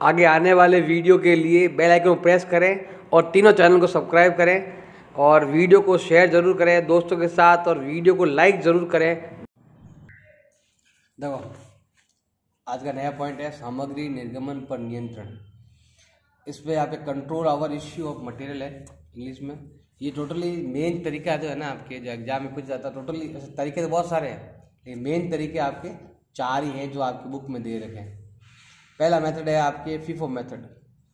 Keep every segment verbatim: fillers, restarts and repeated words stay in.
आगे आने वाले वीडियो के लिए बेल आइकन को प्रेस करें और तीनों चैनल को सब्सक्राइब करें और वीडियो को शेयर ज़रूर करें दोस्तों के साथ और वीडियो को लाइक ज़रूर करें। देखो आज का नया पॉइंट है सामग्री निर्गमन पर नियंत्रण। इस पर यहाँ पे control over issue of material है इंग्लिश में। ये टोटली मेन तरीका जो है ना आपके जो एग्जाम में पूछ जाता है, टोटली तरीके तो बहुत सारे हैं लेकिन मेन तरीके आपके चार ही हैं जो आपकी बुक में दे रखे हैं। पहला मेथड है आपके फीफो मेथड।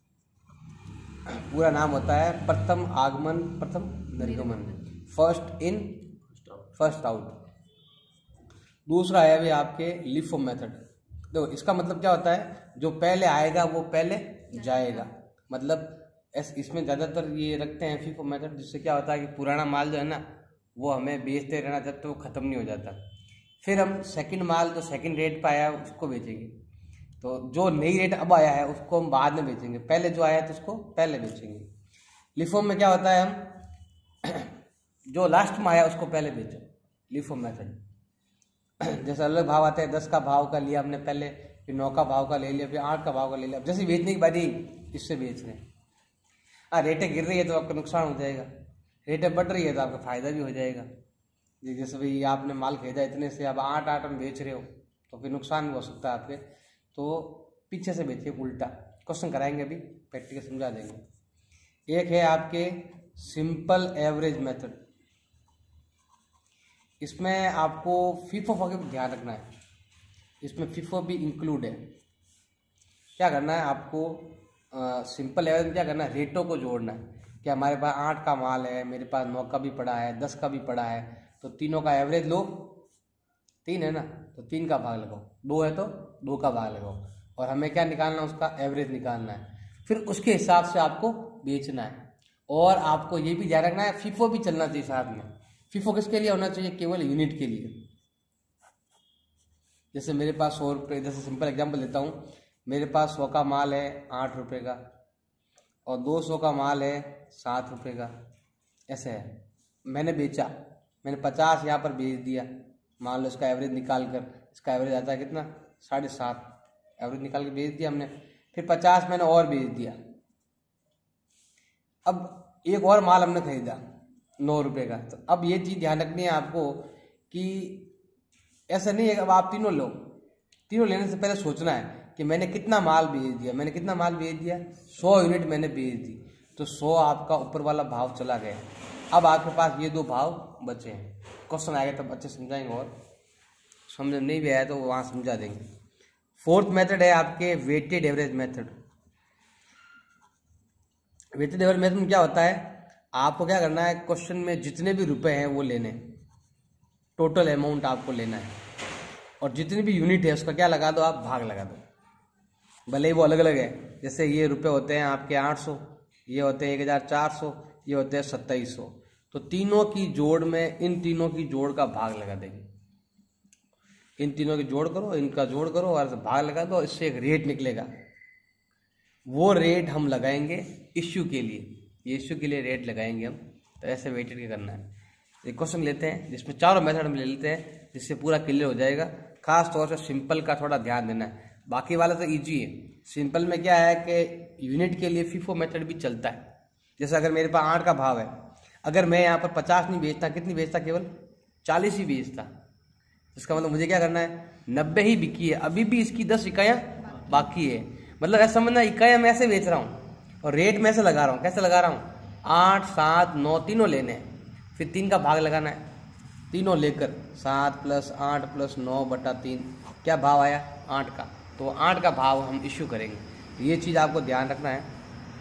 पूरा नाम होता है प्रथम आगमन प्रथम निर्गमन, फर्स्ट इन फर्स्ट आउट। दूसरा है भी आपके लिफो मेथड। देखो इसका मतलब क्या होता है, जो पहले आएगा वो पहले जाएगा। मतलब इसमें ज़्यादातर ये रखते हैं फीफो मेथड, जिससे क्या होता है कि पुराना माल जो है ना वो हमें बेचते रहना जब तक तो वो ख़त्म नहीं हो जाता। फिर हम सेकंड माल जो सेकंड रेट पर आया उसको बेचेंगे, तो जो नई रेट अब आया है उसको हम बाद में बेचेंगे, पहले जो आया है तो उसको पहले बेचेंगे। लिफो में क्या होता है, हम जो लास्ट में आया उसको पहले बेचो, लिफो मेथड। जैसे अलग भाव आते हैं, दस का भाव का लिया हमने पहले, फिर नौ का भाव का ले लिया, फिर आठ का भाव का ले लिया। जैसे बेचने की बारी इससे बेच रहे हैं। हाँ रेटें गिर रही है तो आपका नुकसान हो जाएगा, रेटें बढ़ रही है तो आपका फायदा भी हो जाएगा। जैसे भाई आपने माल खरीदा इतने से, आप आठ आठ में बेच रहे हो तो फिर नुकसान भी हो सकता है आपके। तो पीछे से बेचिए, उल्टा क्वेश्चन कराएंगे, अभी प्रैक्टिकल समझा देंगे। एक है आपके सिंपल एवरेज मेथड। इसमें आपको फीफो का ध्यान रखना है, इसमें फीफो भी इंक्लूड है। क्या करना है आपको, सिंपल एवरेज में क्या करना है, रेटों को जोड़ना है कि हमारे पास आठ का माल है, मेरे पास नौ का भी पड़ा है, दस का भी पड़ा है, तो तीनों का एवरेज लो। तीन है ना तो तीन का भाग लगाओ, दो है तो दो का भाग लगाओ, और हमें क्या निकालना है, उसका एवरेज निकालना है। फिर उसके हिसाब से आपको बेचना है। और आपको ये भी ध्यान रखना है फीफो भी चलना चाहिए साथ में। फीफो किसके लिए होना चाहिए, केवल यूनिट के लिए। जैसे मेरे पास सौ रुपये, जैसे सिंपल एग्जांपल देता हूँ, मेरे पास सौ का माल है आठ रुपये का और दो सौ का माल है सात रुपये का, ऐसे है। मैंने बेचा, मैंने पचास यहाँ पर बेच दिया, मान लो इसका एवरेज निकाल कर, इसका एवरेज आता है कितना, साढ़े सात, एवरेज निकाल के बेच दिया हमने। फिर पचास मैंने और बेच दिया। अब एक और माल हमने खरीदा नौ रुपये का। तो अब ये चीज़ ध्यान रखनी है आपको कि ऐसा नहीं है अब आप तीनों लो, तीनों लेने से पहले सोचना है कि मैंने कितना माल बेच दिया। मैंने कितना माल बेच दिया, सौ यूनिट मैंने बेच दी, तो सौ आपका ऊपर वाला भाव चला गया। अब आपके पास ये दो भाव बचे हैं। क्वेश्चन आएगा तब अच्छे समझाएंगे, और समझ नहीं भी आया तो वहाँ समझा देंगे। फोर्थ मेथड है आपके weighted average method. Weighted average method में क्या होता है, आपको क्या करना है, क्वेश्चन में जितने भी रुपए हैं वो लेने, टोटल अमाउंट आपको लेना है, और जितनी भी यूनिट है उसका क्या लगा दो, आप भाग लगा दो, भले ही वो अलग अलग है। जैसे ये रुपए होते हैं आपके आठ सौ, ये होते हैं एक हज़ार चार सौ, ये होते हैं सत्ताईस सौ। तो तीनों की जोड़ में इन तीनों की जोड़ का भाग लगा देंगे। इन तीनों की जोड़ करो, इनका जोड़ करो और भाग लगा दो, इससे एक रेट निकलेगा। वो रेट हम लगाएंगे इश्यू के लिए, ये इश्यू के लिए रेट लगाएंगे हम। तो ऐसे वेटेड के करना है। एक क्वेश्चन लेते हैं जिसमें चारों मेथड हम ले लेते हैं, जिससे पूरा क्लियर हो जाएगा। खास तौर से सिंपल का थोड़ा ध्यान देना है, बाकी वाला तो इजी है। सिंपल में क्या है कि यूनिट के लिए फीफो मेथड भी चलता है। जैसे अगर मेरे पास आठ का भाव है, अगर मैं यहाँ पर पचास नहीं बेचता, कितनी बेचता, केवल चालीस ही बेचता, इसका मतलब मुझे क्या करना है, नब्बे ही बिकी है, अभी भी इसकी दस इकाइयाँ बाकी है। मतलब ऐसा समझना, इकाइयाँ मैं ऐसे बेच रहा हूँ और रेट मैं ऐसे लगा रहा हूँ। कैसे लगा रहा हूँ, आठ सात नौ तीनों लेने हैं, फिर तीन का भाग लगाना है, तीनों लेकर सात प्लस आठ प्लस नौ बटा तीन, क्या भाव आया, आठ का। तो आठ का भाव हम इश्यू करेंगे। ये चीज़ आपको ध्यान रखना है।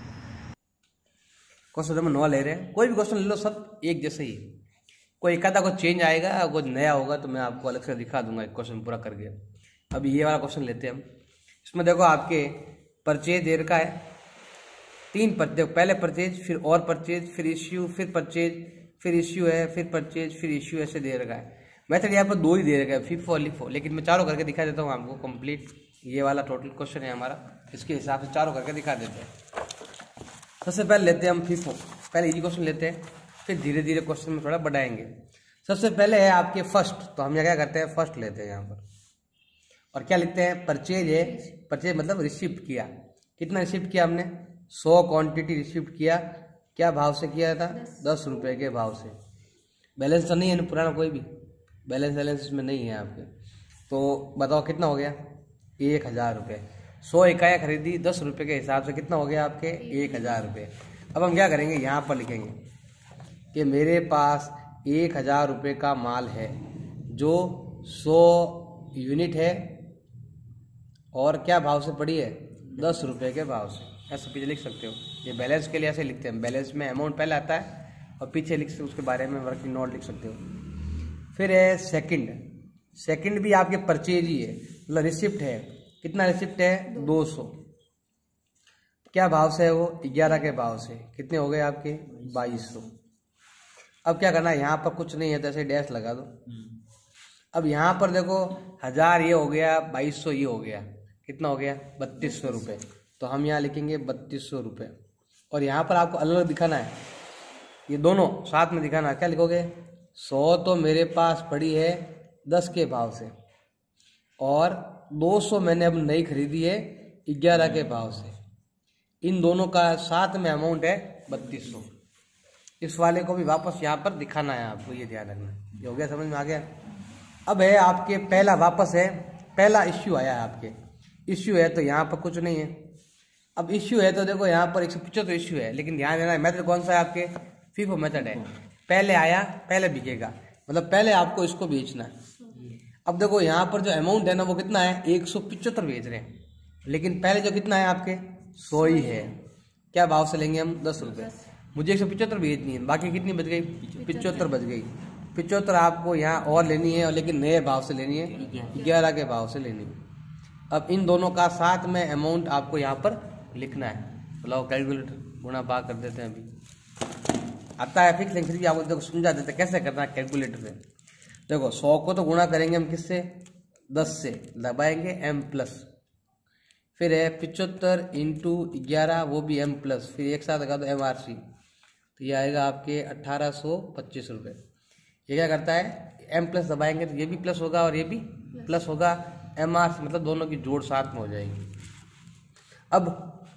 क्वेश्चन नंबर नौ ले रहे हैं, कोई भी क्वेश्चन ले लो, सब एक जैसे ही। कोई एक आधा को चेंज आएगा, कुछ नया होगा तो मैं आपको अलग से दिखा दूंगा एक क्वेश्चन पूरा करके। अभी ये वाला क्वेश्चन लेते हैं हम। इसमें देखो आपके परचेज दे रखा है, तीन परचेज, पहले परचेज, फिर और परचेज, फिर इश्यू, फिर परचेज, फिर इश्यू है, फिर परचेज, फिर इश्यू, ऐसे दे रखा है। मेथड यहाँ पर दो ही दे रखा है, फिफो और लिफो, लेकिन मैं चारों करके दिखा देता हूँ आपको कंप्लीट। ये वाला टोटल क्वेश्चन है हमारा, इसके हिसाब से चारों करके दिखा देते हैं। सबसे पहले लेते हैं हम फीफो, पहले इजी क्वेश्चन लेते हैं, फिर धीरे धीरे क्वेश्चन में थोड़ा बढ़ाएंगे। सबसे पहले है आपके फर्स्ट, तो हम यहाँ क्या करते हैं, फर्स्ट लेते हैं यहाँ पर, और क्या लिखते हैं, परचेज है, परचेज मतलब रिसीव किया, कितना रिसिप्ट किया हमने, सौ क्वांटिटी रिसिप्ट किया। क्या भाव से किया था, दस रुपये के भाव से। बैलेंस तो नहीं है ना पुराना, कोई भी बैलेंस बैलेंस इसमें नहीं है आपके। तो बताओ कितना हो गया, एक हज़ार रुपये। सौ इकाइयाँ खरीदी दस रुपये के हिसाब से, कितना हो गया आपके, एक हज़ार रुपये। अब हम क्या करेंगे, यहाँ पर लिखेंगे कि मेरे पास एक हज़ार रुपये का माल है जो सौ यूनिट है और क्या भाव से पड़ी है, दस रुपये के भाव से। ऐसे पीछे लिख सकते हो, ये बैलेंस के लिए ऐसे लिखते हैं। बैलेंस में अमाउंट पहले आता है और पीछे लिख सकते, उसके बारे में वर्किंग नोट लिख सकते हो। फिर है सेकंड। सेकंड भी आपके परचेज ही है, मतलब रिसिप्ट है। कितना रिसिप्ट है, दो सौ। क्या भाव से है वो, ग्यारह के भाव से। कितने हो गए आपके, बाईस सौ। अब क्या करना है, यहाँ पर कुछ नहीं है तो ऐसे डैश लगा दो। अब यहाँ पर देखो, हजार ये हो गया, बाईस सौ ये हो गया, कितना हो गया, बत्तीस सौ रुपये। तो हम यहाँ लिखेंगे बत्तीस सौ रुपये। और यहाँ पर आपको अलग अलग दिखाना है, ये दोनों साथ में दिखाना है। क्या लिखोगे, सौ तो मेरे पास पड़ी है दस के भाव से और दो सौ मैंने अब नई खरीदी है ग्यारह के भाव से। इन दोनों का साथ में अमाउंट है बत्तीस सौ। इस वाले को भी वापस यहाँ पर दिखाना है आपको, ये ध्यान रखना। ये हो गया, समझ में आ गया। अब है आपके पहला, वापस है पहला इश्यू आया है आपके। इश्यू है तो यहाँ पर कुछ नहीं है। अब इश्यू है तो देखो यहाँ पर एक सौ पिछहत्तर इश्यू है, लेकिन ध्यान देना मेथड कौन सा है आपके, फीफो मेथड है। पहले आया पहले बिकेगा, मतलब पहले आपको इसको बेचना है। अब देखो यहाँ पर जो अमाउंट है ना वो कितना है, एक सौ पिछहत्तर बेच रहे हैं, लेकिन पहले जो कितना है आपके, सौ ही है। क्या भाव से लेंगे हम, दस रुपये। मुझे एक सौ पिछहत्तर बेचनी है, बाकी कितनी बच गई, पिछहत्तर बच गई। पिछहत्तर आपको यहाँ और लेनी है, और लेकिन नए भाव से लेनी है, ग्यारह के भाव से लेनी है। अब इन दोनों का साथ में अमाउंट आपको यहाँ पर लिखना है। बुलाओ कैलकुलेटर, गुणा भाग कर देते हैं। अभी आता है फिक्स, लेकिन फिर भी आपको देखो समझा देते हैं कैसे करना है कैलकुलेटर से। देखो सौ को तो गुणा करेंगे हम किससे, दस से, दबाएंगे एम प्लस। फिर है पिचहत्तर इंटू ग्यारह, वो भी एम प्लस, फिर एक साथ लगा दो एम आर सी, तो ये आएगा आपके अट्ठारह सौ पच्चीस रुपये। ये क्या करता है, एम प्लस दबाएंगे तो ये भी प्लस होगा और ये भी प्लस होगा। एम आर सी मतलब दोनों की जोड़ साथ में हो जाएगी। अब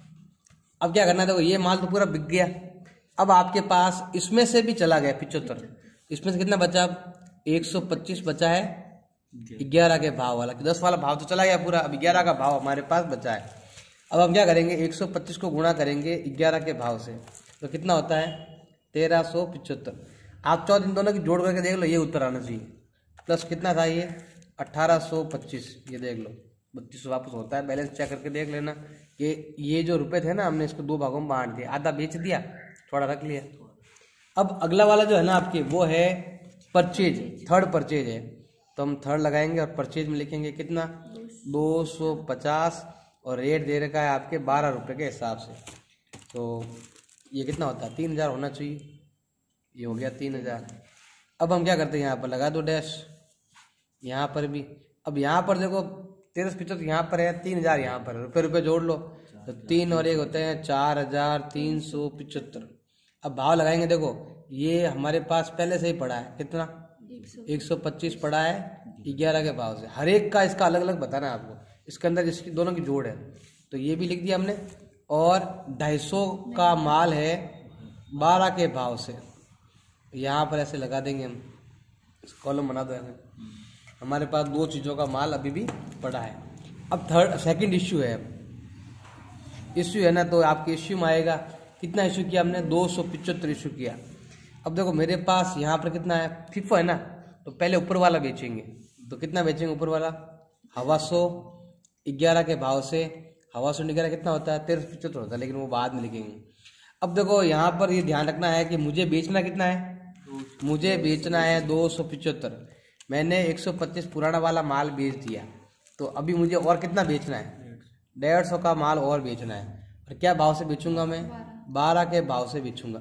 अब क्या करना है, देखो ये माल तो पूरा बिक गया। अब आपके पास इसमें से भी चला गया पिचहत्तर, इसमें से कितना बचा, एक सौ पच्चीस बचा है ग्यारह के भाव वाला। दस वाला भाव तो चला गया पूरा, अब ग्यारह का भाव हमारे पास बचा है। अब हम क्या करेंगे, एक सौ पच्चीस को गुणा करेंगे ग्यारह के भाव से, तो कितना होता है, तेरह सौ पिचहत्तर। आप चाहो इन दोनों की जोड़ करके देख लो, ये उत्तर आना चाहिए। प्लस कितना था ये, अट्ठारह सौ पच्चीस, ये देख लो बत्तीस सौ वापस होता है। बैलेंस चेक करके देख लेना कि ये जो रुपए थे ना, हमने इसको दो भागों में बांट दिया, आधा बेच दिया, थोड़ा रख लिया। अब अगला वाला जो है ना आपके, वो है परचेज, थर्ड परचेज है। तो हम थर्ड लगाएंगे और परचेज में लिखेंगे कितना, दो सौ पचास, और रेट दे रखा है आपके बारह रुपये के हिसाब से। तो ये कितना होता है, तीन हज़ार होना चाहिए। ये हो गया तीन हज़ार। अब हम क्या करते हैं, यहाँ पर लगा दो डैश, यहाँ पर भी। अब यहाँ पर देखो तेरह सौ पिछहत्तर यहाँ पर है, तीन हज़ार यहाँ पर, रुपये रुपये जोड़ लो तो तीन और एक होते हैं चार हज़ार तीन सौ पिछहत्तर। अब भाव लगाएंगे, देखो ये हमारे पास पहले से ही पड़ा है, कितना, एक सौ पच्चीस पड़ा है ग्यारह के भाव से। हर एक का इसका अलग अलग बताना है आपको, इसके अंदर इसकी दोनों की जोड़ है। तो ये भी लिख दिया हमने। और ढाई सौ का माल है बारह के भाव से, यहाँ पर ऐसे लगा देंगे हम, कॉलम बना दो ऐसे। हमारे पास दो चीज़ों का माल अभी भी पड़ा है। अब थर्ड सेकंड इश्यू है, इश्यू है ना, तो आपके इश्यू में आएगा कितना इश्यू किया हमने, दो सौ पिचहत्तर इश्यू किया। अब देखो मेरे पास यहाँ पर कितना है, फिफो है ना, तो पहले ऊपर वाला बेचेंगे। तो कितना बेचेंगे ऊपर वाला, हवा सौ ग्यारह के भाव से। हवा सौ ग्यारह कितना होता है, तेरह सौ पिचहत्तर होता है, लेकिन वो बाद में लिखेंगे। अब देखो यहाँ पर ये ध्यान रखना है कि मुझे बेचना कितना है, मुझे बेचना है दो सौ पिचहत्तर। मैंने एक सौ पच्चीस पुराना वाला माल बेच दिया, तो अभी मुझे और कितना बेचना है, डेढ़ सौ का माल और बेचना है। और क्या भाव से बेचूंगा मैं, बारह के भाव से बेचूंगा।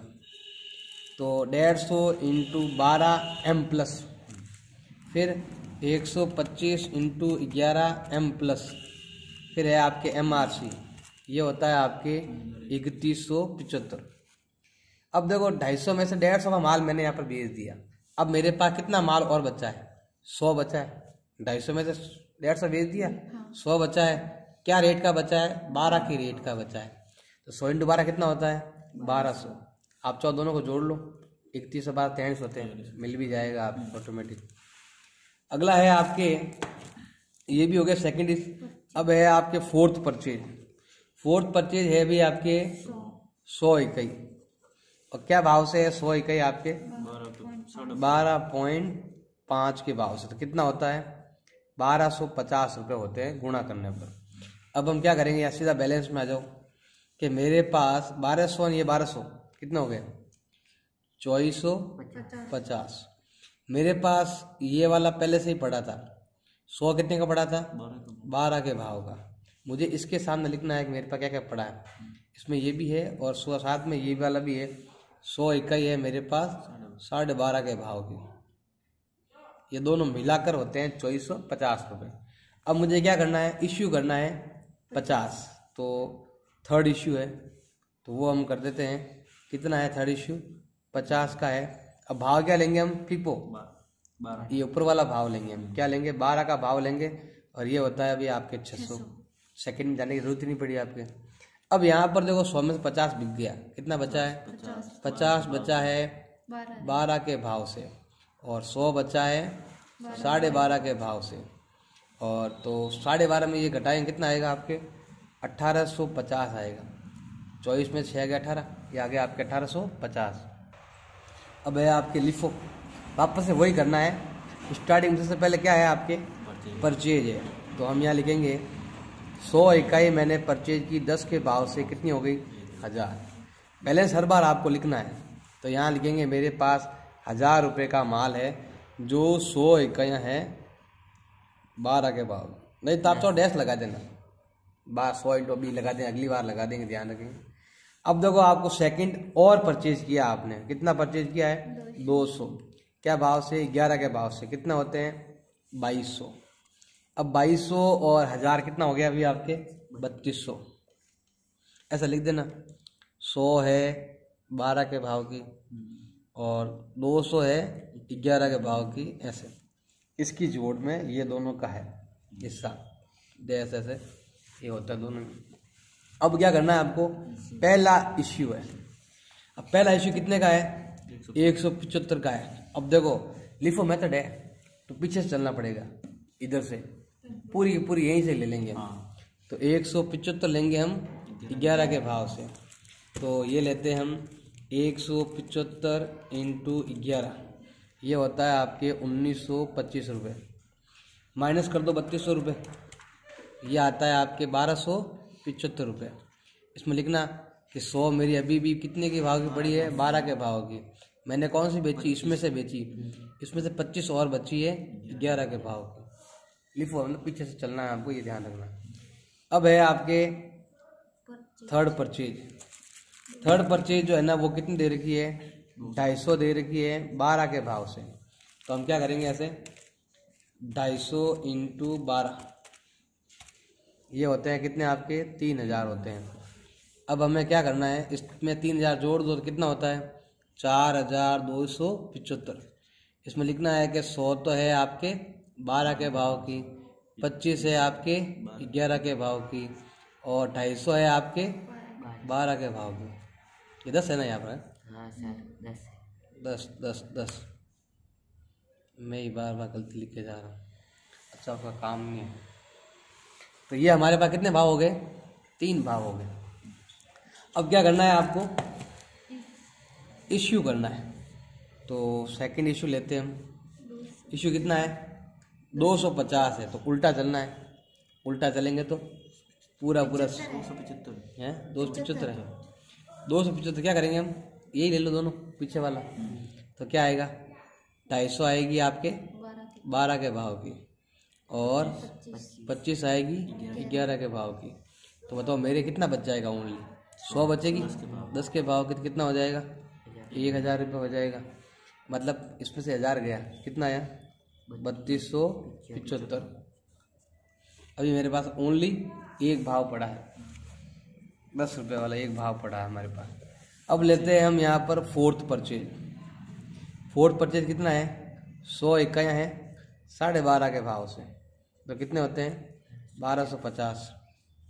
तो डेढ़ सौ इंटू बारह एम प्लस, फिर एक सौ पच्चीस इंटू ग्यारह एम प्लस, फिर है आपके एम आर सी, ये होता है आपके इकतीस सौ पिचहत्तर। अब देखो ढाई सौ में से डेढ़ सौ का माल मैंने यहाँ पर बेच दिया। अब मेरे पास कितना माल और बचा है, सौ बचा है। ढाई सौ में से डेढ़ सौ बेच दिया, सौ बचा है। क्या रेट का बचा है, बारह की रेट का बचा है। तो सौ इंटू बारह कितना होता है, बारह सौ। आप चाहो दोनों को जोड़ लो, इकतीस से बारह तैंतीस होते हैं, मिल भी जाएगा आप ऑटोमेटिक। अगला है आपके, ये भी हो गया सेकेंड। अब है आपके फोर्थ परचेज। फोर्थ परचेज है भी आपके सौ इकाई, और क्या भाव से है सौ इकाई आपके, बारह पॉइंट पाँच के भाव से। तो कितना होता है, बारह सौ पचास रुपये होते हैं गुणा करने पर। अब हम क्या करेंगे, या सीधा बैलेंस में आ जाओ कि मेरे पास बारह सौ, ये बारह सौ कितना हो गया, चौबीस सौ पचास। मेरे पास ये वाला पहले से ही पड़ा था, सौ कितने का पड़ा था, बारह के भाव का। मुझे इसके सामने लिखना है कि मेरे पास क्या क्या पड़ा है, इसमें ये भी है और सौ साथ में ये वाला भी है। सौ इकाई है मेरे पास साढ़े बारह के भाव की, ये दोनों मिलाकर होते हैं चौबीस सौ पचास रुपये। अब मुझे क्या करना है, इश्यू करना है पचास, तो थर्ड इश्यू है तो वो हम कर देते हैं। कितना है थर्ड इश्यू, पचास का है। अब भाव क्या लेंगे हम, फिफो, ये ऊपर वाला भाव लेंगे हम, क्या लेंगे, बारह का भाव लेंगे, और ये होता है अभी आपके छः सौ। सेकेंड में जाने की जरूरत ही नहीं पड़ी आपके। अब यहाँ पर देखो सौ में से पचास बिक गया, कितना बचा है, पचास बचा है बारह के भाव से, और सौ बचा है साढ़े बारह के भाव से। और तो साढ़े बारह में ये घटाएंगे कितना आएगा आपके, अट्ठारह सौ पचास आएगा। चौबीस में छः गया अठारह, ये आ गया आपके अठारह सौ पचास। अब है आपके लिफो, वापस से वही करना है। स्टार्टिंग सबसे पहले क्या है आपके, परचेज है। तो हम यहाँ लिखेंगे सौ इकाई मैंने परचेज की दस के भाव से, कितनी हो गई, हज़ार। बैलेंस हर बार आपको लिखना है, तो यहाँ लिखेंगे मेरे पास हज़ार रुपये का माल है जो सौ इकाइयाँ हैं बारह के भाव। नहीं तो आप तो डैश लगा देना, बारह सौ इंटू अभी लगा दें, अगली बार लगा देंगे, ध्यान रखेंगे। अब देखो आपको सेकंड और परचेज किया आपने, कितना परचेज किया है, दो सौ, क्या भाव से, ग्यारह के भाव से। कितना होते हैं, बाईस सौ। अब बाईस सौ और हज़ार कितना हो गया अभी आपके, बत्तीस सौ। ऐसा लिख देना, सौ है बारह के भाव की और दो सौ है ग्यारह के भाव की, ऐसे इसकी जोड़ में ये दोनों का है हिस्सा, जैसे ऐसे ये होता है दोनों में। अब क्या करना है आपको, पहला इश्यू है। अब पहला इश्यू कितने का है, एक सौ पचहत्तर का है। अब देखो लिफो मेथड है तो पीछे से चलना पड़ेगा, इधर से पूरी पूरी यहीं से ले लेंगे हम। तो एक सौ पचहत्तर लेंगे हम ग्यारह के भाव से, तो ये लेते हैं हम एक सौ पचहत्तर इंटू ग्यारह, ये होता है आपके उन्नीस सौ पच्चीस रुपये। माइनस कर दो बत्तीस सौ रुपये, ये आता है आपके बारह सौ पचहत्तर रुपये। इसमें लिखना कि सौ मेरी अभी भी कितने के भाव की पड़ी है, बारह के भाव की। मैंने कौन सी बेची, इसमें से बेची, इसमें से पच्चीस और बची है ग्यारह के भाव की। लिफो मतलब पीछे से चलना है आपको, ये ध्यान रखना। अब है आपके थर्ड परचेज। थर्ड परचेज जो है ना वो कितनी दे रखी है, ढाई सौ दे रखी है बारह के भाव से। तो हम क्या करेंगे ऐसे, ढाई सौ इंटू बारह, ये होते हैं कितने आपके, तीन हजार होते हैं। अब हमें क्या करना है, इसमें तीन हजार जोड़ दो तो कितना होता है, चार हजार दो सौ पिचहत्तर। इसमें लिखना है कि सौ तो है आपके बारह के भाव की, पच्चीस है आपके ग्यारह के भाव की, और ढाई सौ है आपके बारह के भाव की। ये दस है ना यहाँ पर, हाँ सर, दस दस दस दस मैं ही बार बार गलती लिख के जा रहा हूँ। अच्छा उसका काम नहीं है। तो ये हमारे पास कितने भाव हो गए, तीन भाव हो गए। अब क्या करना है आपको, इश्यू करना है। तो सेकंड इश्यू लेते हैं हम। इश्यू कितना है, दो सौ पचास है, तो उल्टा चलना है। उल्टा चलेंगे तो पूरा पूरा दो सौ पचहत्तर है, दो सौ पचहत्तर है, दो सौ पचहत्तर। क्या करेंगे हम, यही ले लो दोनों पीछे वाला, तो क्या आएगा, ढाई सौ आएगी आपके बारह के भाव की, और पच्चीस आएगी ग्यारह के भाव की। तो बताओ मेरे कितना बच जाएगा, ओनली सौ बचेगी, दस के भाव की, तो कितना हो जाएगा, एक हज़ार रुपये हो जाएगा। मतलब इसमें से हज़ार गया, कितना आया, बत्तीस सौ पिचहत्तर। अभी मेरे पास ओनली एक भाव पड़ा है, दस रुपये वाला एक भाव पड़ा है हमारे पास। अब लेते हैं हम यहाँ पर फोर्थ परचेज। फोर्थ परचेज कितना है, सौ इकाइयाँ हैं साढ़े बारह के भाव से, तो कितने होते हैं, बारह सौ पचास।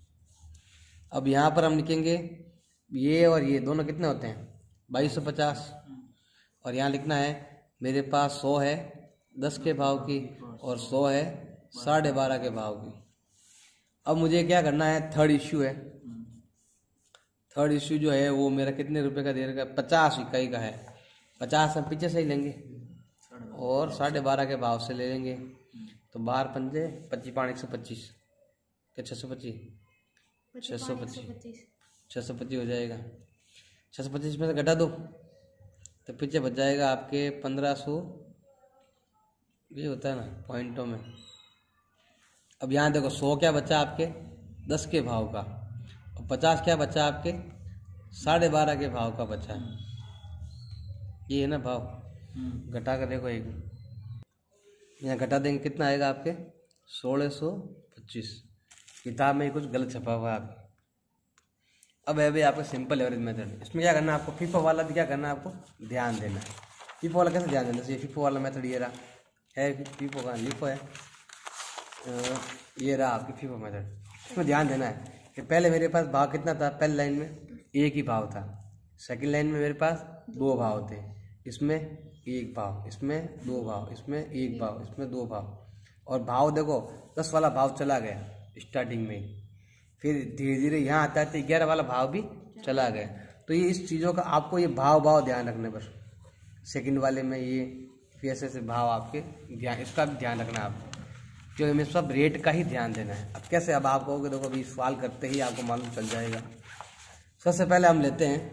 अब यहाँ पर हम लिखेंगे ये और ये दोनों कितने होते हैं बाईस सौ पचास, और यहाँ लिखना है मेरे पास सौ है दस के भाव की और सौ है साढ़े बारह के भाव की। अब मुझे क्या करना है, थर्ड इश्यू है, थर्ड इश्यू जो है वो मेरा कितने रुपए का दे रखा है, पचास इकाई का है। पचास हम पीछे से ही लेंगे और साढ़े बारह के भाव से ले लेंगे, तो बारह पंजे पच्चीस पाँच एक सौ पच्चीस क्या छः सौ पच्चीस छः सौ पच्चीस छः सौ पच्चीस हो जाएगा। छः सौ पच्चीस में से घटा दो तो पीछे बच जाएगा आपके पंद्रह सौ, ये होता है ना पॉइंटों में। अब यहाँ देखो सौ क्या बचा आपके दस के भाव का, और पचास क्या बचा आपके साढ़े बारह के भाव का बचा है, ये है ना भाव। घटा कर देखो एक, यहाँ घटा देंगे कितना आएगा आपके सोलह सौ पच्चीस। किताब में कुछ गलत छपा हुआ है आपके। अब है भाई आपका सिंपल एवरेज मेथड। इसमें क्या करना है आपको, फीफो वाला भी क्या करना है आपको ध्यान देना है। फीफो वाला कैसे ध्यान देना चाहिए, फीफो वाला मेथड ये रहा है, फीफो का लिफो है, ये रहा आपकी फीफो मेथड। इसमें ध्यान देना है कि पहले मेरे पास भाव कितना था, पहले लाइन में एक ही भाव था, सेकंड लाइन में मेरे पास दो भाव थे, इसमें एक भाव, इसमें दो भाव, इसमें एक भाव, इसमें दो भाव। और भाव देखो दस वाला भाव चला गया स्टार्टिंग में, फिर धीरे धीरे यहाँ आता है ग्यारह वाला भाव भी चला गया। तो ये इस चीज़ों का आपको ये भाव भाव ध्यान रखने पर, सेकंड वाले में ये फिर ऐसे ऐसे भाव आपके ध्यान, इसका भी ध्यान रखना है आपको, क्योंकि हमें सब रेट का ही ध्यान देना है। अब कैसे, अब आप कहोगे देखो अभी सवाल करते ही आपको मालूम चल जाएगा। सबसे पहले हम लेते हैं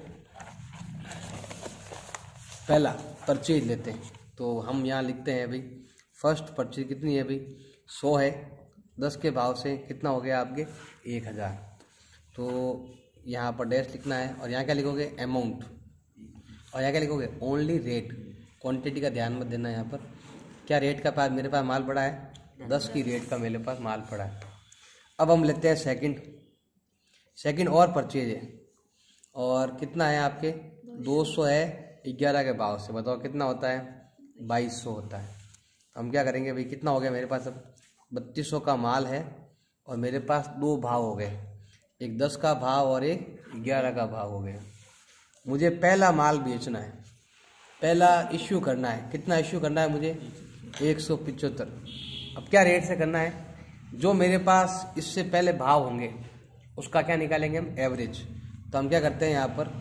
पहला परचेज लेते हैं, तो हम यहाँ लिखते हैं भाई फर्स्ट परचेज कितनी है भाई सौ है, दस के भाव से कितना हो गया आपके एक हज़ार। तो यहाँ पर डैश लिखना है और यहाँ क्या लिखोगे अमाउंट, और यहाँ क्या लिखोगे ओनली रेट, क्वांटिटी का ध्यान मत देना। यहाँ पर क्या रेट का पास मेरे पास माल पड़ा है, दस की रेट का मेरे पास माल पड़ा है। अब हम लेते हैं सेकंड, सेकंड और परचेज है और कितना है आपके दो सौ है ग्यारह के भाव से, बताओ कितना होता है बाईस सौ होता है। तो हम क्या करेंगे भाई कितना हो गया मेरे पास, अब बत्तीस सौ का माल है और मेरे पास दो भाव हो गए, एक दस का भाव और एक ग्यारह का भाव हो गया। मुझे पहला माल बेचना है, पहला इश्यू करना है, कितना इश्यू करना है मुझे एक सौ पिचहत्तर। अब क्या रेट से करना है, जो मेरे पास इससे पहले भाव होंगे उसका क्या निकालेंगे हम एवरेज। तो हम क्या करते हैं यहाँ पर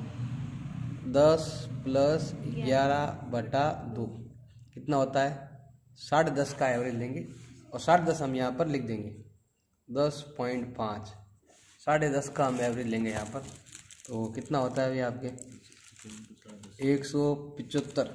दस प्लस ग्यारह बटा दो कितना होता है साढ़े दस का एवरेज लेंगे, और साढ़े दस हम यहाँ पर लिख देंगे दस पॉइंट पाँच, साढ़े दस का हम एवरेज लेंगे यहाँ पर। तो कितना होता है अभी आपके एक सौ पिचहत्तर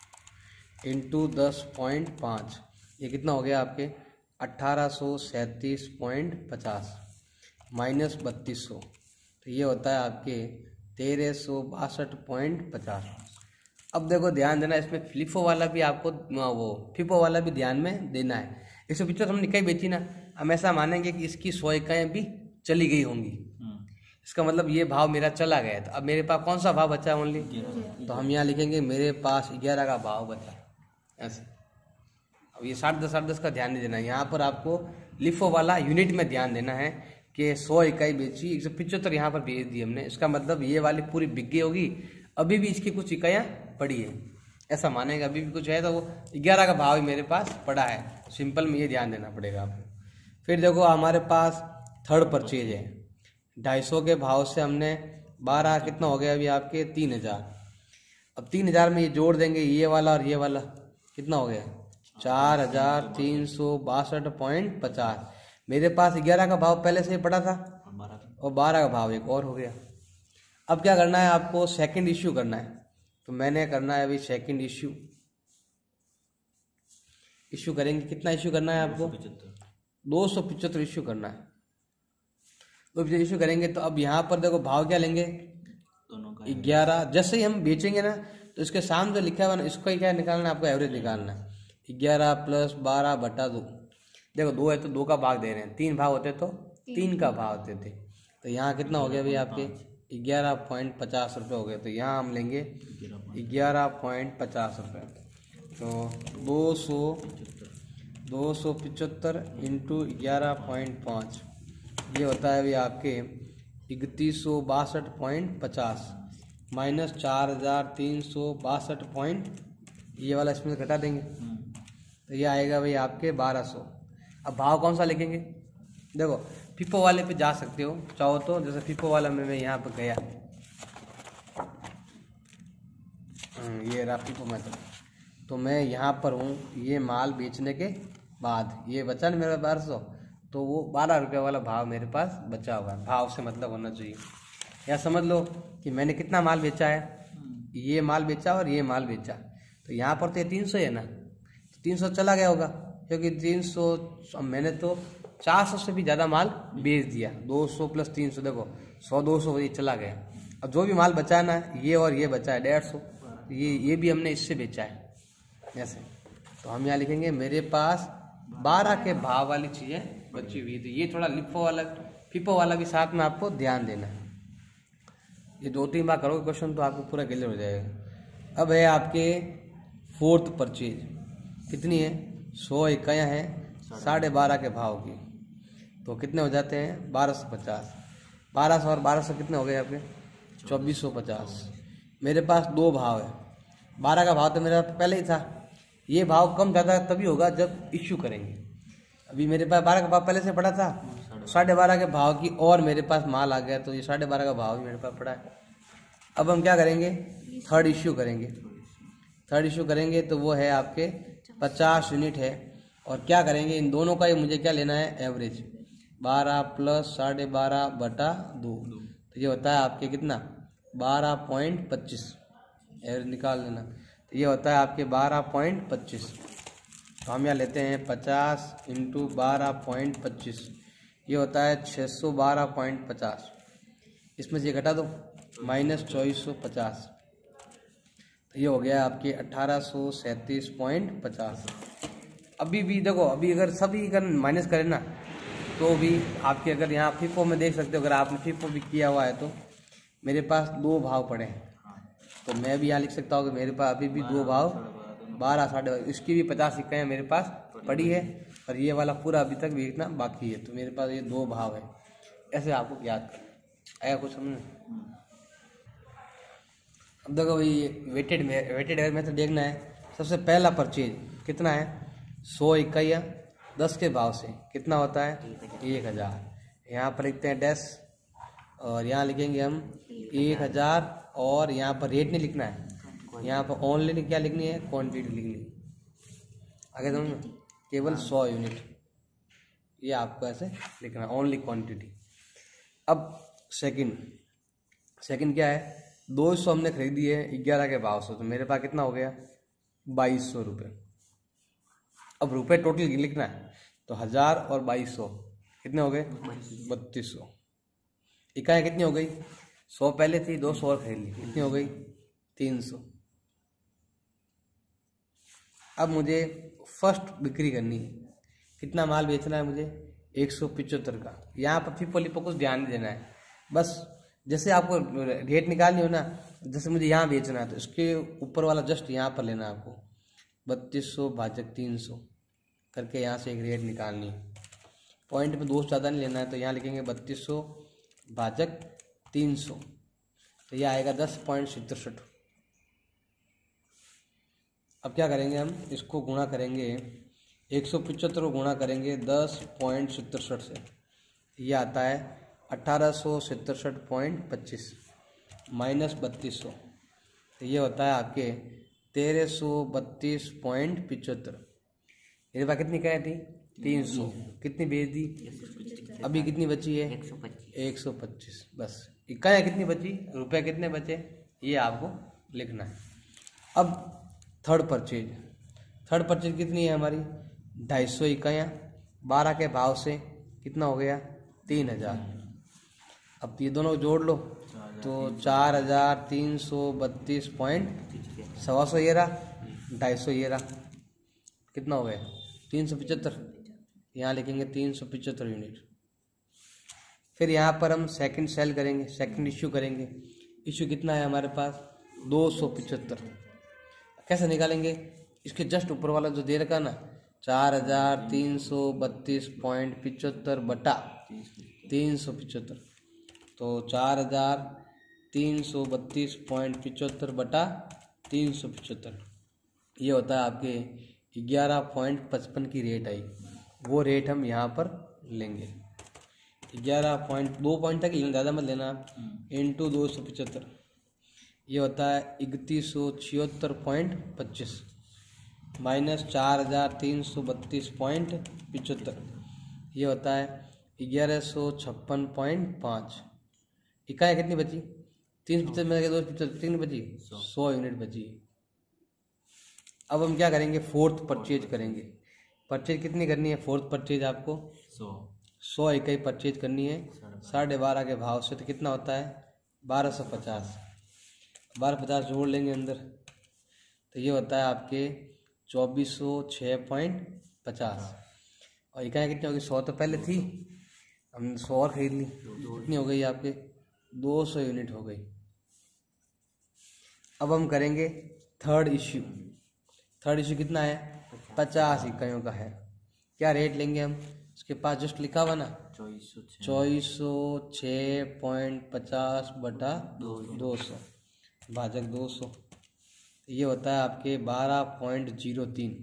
इंटू दस पॉइंट पाँच, ये कितना हो गया आपके अट्ठारह सौ सैंतीस पॉइंट पचास माइनस बत्तीस सौ, तो ये होता है आपके तेरह सौ बासठ पॉइंट पचास। अब देखो ध्यान देना, इसमें फ्लिफो वाला भी आपको वो फिफो वाला भी ध्यान में देना है। एक सौ पिचहत्तर हमने इकाई बेची ना, हम ऐसा मानेंगे कि इसकी सौ इकाइयाँ भी चली गई होंगी, इसका मतलब ये भाव मेरा चला गया। तो अब मेरे पास कौन सा भाव बचा ओनली, तो हम यहाँ लिखेंगे मेरे पास ग्यारह का भाव बचा ऐसे। अब ये साठ दस साठ दस का ध्यान नहीं देना, यहाँ पर आपको लिफो वाला यूनिट में ध्यान देना है कि सौ इकाई बेची, एक सौ पिचहत्तर यहाँ पर बेच दी हमने, इसका मतलब ये वाली पूरी बिक गई होगी, अभी भी इसकी कुछ इकाइयाँ पड़ी है, ऐसा मानेगा अभी भी कुछ है, तो वो ग्यारह का भाव ही मेरे पास पड़ा है। सिंपल में ये ध्यान देना पड़ेगा आपको। फिर देखो हमारे पास थर्ड परचेज है, ढाई सौ के भाव से हमने बारह कितना हो गया अभी आपके तीन हज़ार। अब तीन हज़ार में ये जोड़ देंगे ये वाला और ये वाला, कितना हो गया चार हज़ार तीन सौ बासठ पॉइंट पचास। मेरे पास ग्यारह का भाव पहले से ही पड़ा था और बारह का भाव एक और हो गया। अब क्या करना है आपको सेकंड इश्यू करना है, तो मैंने करना है अभी सेकंड इश्यू। इश्यू करेंगे, कितना इश्यू करना है आपको दो सौ पिचहत्तर इश्यू करना है। तो जब इश्यू करेंगे तो अब यहाँ पर देखो भाव क्या लेंगे ग्यारह, जैसे ही हम बेचेंगे ना तो इसके सामने जो लिखा हुआ ना इसको ही क्या निकालना है आपको एवरेज निकालना है। ग्यारह प्लस बारह बटा दो, देखो दो है तो दो का भाग दे रहे हैं, तीन भाग होते तो तीन का भाग होते थे। तो यहाँ कितना हो गया भाई आपके ग्यारह पॉइंट पचास रुपये हो गए। तो यहाँ हम लेंगे ग्यारह पॉइंट पचास रुपये। तो दो सौ दो सौ पिचहत्तर इंटू ग्यारह पॉइंट पाँच, ये होता है अभी आपके इकतीस सौ बासठ पॉइंट पचास माइनस चार हजार तीन सौ बासठ पॉइंट, ये वाला इसमें घटा देंगे तो ये आएगा भाई आपके बारह सौ। अब भाव कौन सा लिखेंगे? देखो फीफो वाले पे जा सकते हो चाहो तो, जैसे फीफो वाला में मैं यहाँ पे गया, ये रहा फीफो मेथड, तो मैं यहाँ पर हूँ, ये माल बेचने के बाद ये बचा ना मेरे बारह सौ, तो वो बारह रुपये वाला भाव मेरे पास बचा हुआ है। भाव से मतलब होना चाहिए, या समझ लो कि मैंने कितना माल बेचा है, ये माल बेचा और ये माल बेचा, तो यहाँ पर तो ये तीन सौ है ना, तो तीन सौ चला गया होगा, क्योंकि तीन सौ मैंने तो चार सौ से भी ज़्यादा माल बेच दिया, दो सौ प्लस तीन सौ देखो सौ दो सौ ये चला गया। अब जो भी माल बचा है ना, ये और ये बचा है डेढ़ सौ, ये ये भी हमने इससे बेचा है ऐसे, तो हम यहाँ लिखेंगे मेरे पास बारह के भाव वाली चीज़ें बची हुई है। तो ये थोड़ा लिफो वाला फीफो वाला भी साथ में आपको ध्यान देना है। ये दो तीन बार करोगे क्वेश्चन तो आपको पूरा क्लियर हो जाएगा। अब है आपके फोर्थ परचेज, कितनी है? सौ इकाइयाँ हैं साढ़े बारह के भाव की, तो कितने हो जाते हैं? बारह सौ पचास। बारह सौ और बारह सौ कितने हो गए आपके? चौबीस सौ पचास। मेरे पास दो भाव है, बारह का भाव तो मेरा पहले ही था, ये भाव कम ज़्यादा तभी होगा जब इश्यू करेंगे। अभी मेरे पास बारह का भाव पहले से पड़ा था, साढ़े बारह के भाव की और मेरे पास माल आ गया, तो ये साढ़े बारह का भाव भी मेरे पास पड़ा है। अब हम क्या करेंगे? थर्ड इश्यू करेंगे। थर्ड इश्यू करेंगे तो वो है आपके पचास यूनिट है, और क्या करेंगे इन दोनों का ही मुझे क्या लेना है? एवरेज। बारह प्लस साढ़े बारह बटा दो, तो ये होता है आपके कितना? बारह पॉइंट पच्चीस। एवरेज निकाल लेना, तो ये होता है आपके बारह पॉइंट पच्चीस। तो हम यहाँ लेते हैं पचास इंटू बारह पॉइंट पच्चीस, ये होता है छः सौ बारह पॉइंट पचास। इसमें से घटा दो, माइनस चौबीस सौ पचास, तो ये हो गया आपके अठारह सौ सैंतीस पॉइंट पचास। अभी भी देखो, अभी अगर सभी अगर माइनस करें ना, तो भी आपके अगर यहाँ फीफो में देख सकते हो, अगर आपने फीफो भी किया हुआ है तो मेरे पास दो भाव पड़े हैं, तो मैं भी यहाँ लिख सकता हूँ कि मेरे पास अभी भी दो भाव बारह साढ़े बारह, इसकी भी पचास इकाइयाँ मेरे पास पड़ी है, और ये वाला पूरा अभी तक बेचना बाकी है, तो मेरे पास ये दो भाव है। ऐसे आपको याद करना आया कुछ समझ? अब देखो भाई वेटेड में वेटेड एवरेज में तो देखना है। सबसे पहला परचेज कितना है? सौ इकाइयाँ दस के भाव से कितना होता है? एक हज़ार। यहाँ पर लिखते हैं डैश, और यहाँ लिखेंगे हम एक हज़ार, और यहाँ पर रेट नहीं लिखना है, यहाँ पर ओनली क्या लिखनी है? क्वांटिटी लिखनी है। आगे तुम केवल सौ यूनिट, ये आपको ऐसे लिखना है, ओनली क्वांटिटी। अब सेकंड सेकंड क्या है? दो सौ हमने खरीदी है ग्यारह के भाव से, तो मेरे पास कितना हो गया? बाईस सौ रुपये। अब रुपये टोटल लिखना है, तो हज़ार और बाईस सौ कितने हो गए? बत्तीस सौ। इकाइयाँ कितनी हो गई? सौ पहले थी, दो सौ और खरीद ली, कितनी हो गई? तीन सौ। अब मुझे फर्स्ट बिक्री करनी है, कितना माल बेचना है मुझे? एक सौ पिचहत्तर का। यहाँ पर फीफो लिफो कुछ ध्यान नहीं देना है, बस जैसे आपको रेट निकालनी हो ना, जैसे मुझे यहाँ बेचना है तो इसके ऊपर वाला जस्ट यहाँ पर लेना है आपको, बत्तीस सौ भाजक तीन सौ करके यहाँ से एक रेट निकालनी है। पॉइंट में दोस्त ज़्यादा नहीं लेना है, तो यहाँ लिखेंगे बत्तीस सौ भाजक तीन सौ, तो यह आएगा दस पॉइंट सतरसठ। अब क्या करेंगे हम? इसको गुणा करेंगे, एक सौ पिचहत्तर को गुणा करेंगे दस पॉइंट सतरसठ से, यह आता है अठारह सौ सतरसठ पॉइंट पच्चीस माइनस बत्तीस सौ, तो ये होता है आपके तेरह सौ बत्तीस पॉइंट पिचहत्तर। मेरे पास कितनी इकाइयाँ थी? तीन सौ। कितनी बेच दी? अभी कितनी बची है? एक सौ पच्चीस। बस इकाइयाँ कितनी बची, रुपए कितने बचे, ये आपको लिखना है। अब थर्ड परचेज, थर्ड परचेज कितनी है हमारी? ढाई सौ इकाइयाँ बारह के भाव से कितना हो गया? तीन हज़ार। अब ये दोनों जोड़ लो तो चार हज़ार तीन सौ बत्तीस पॉइंट सवा सौ ये रहा, ढाई सौ ये रहा, कितना हो गया? तीन सौ पिचहत्तर। यहाँ लिखेंगे तीन सौ पिचहत्तर यूनिट। फिर यहाँ पर हम सेकंड सेल करेंगे, सेकंड इश्यू करेंगे। इश्यू कितना है हमारे पास? दो सौ पिचहत्तर। कैसे निकालेंगे? इसके जस्ट ऊपर वाला जो दे रखा ना, चार हजार तीन सौ बत्तीस पॉइंट पिचहत्तर बटा तीन सौ पिचहत्तर, तो चार हजार तीन सौ बत्तीस पॉइंट पिचहत्तर बटा तीन सौ पिचहत्तर, ये होता है आपके ग्यारह पॉइंट पचपन की रेट आई। वो रेट हम यहाँ पर लेंगे ग्यारह पॉइंट दो पॉइंट तक ज़्यादा मत लेना, इंटू दो सौ पचहत्तर, ये होता है इकतीस सौ छिहत्तर पॉइंट पच्चीस माइनस चार हजार तीन सौ बत्तीस पॉइंट पिचहत्तर, ये होता है ग्यारह सौ छप्पन पॉइंट पाँच। इकाई कितनी बची? तीन पचहत्तर में दो पचहत्तर तीन बची, सौ यूनिट बची। अब हम क्या करेंगे? फोर्थ परचेज करेंगे। परचेज कितनी करनी है? फोर्थ परचेज आपको सौ सौ इकाई परचेज करनी है साढ़े बारह के भाव से। तो कितना होता है? बारह सौ पचास। बारह पचास जोड़ लेंगे अंदर, तो ये होता है आपके चौबीस सौ छः पॉइंट पचास। और इकाई कितनी होगी? सौ तो पहले थी, हमने सौ और खरीद ली, कितनी हो गई आपके? दो सौ यूनिट हो गई। अब हम करेंगे थर्ड इश्यू। थर्ड इश्यू कितना है? पचास इकाइयों का है। क्या रेट लेंगे हम? उसके पास जस्ट लिखा हुआ ना, चौबीस सौ छः पॉइंट पचास बटा दो सौ भाजक दो सौ, ये होता है आपके बारह पॉइंट जीरो तीन।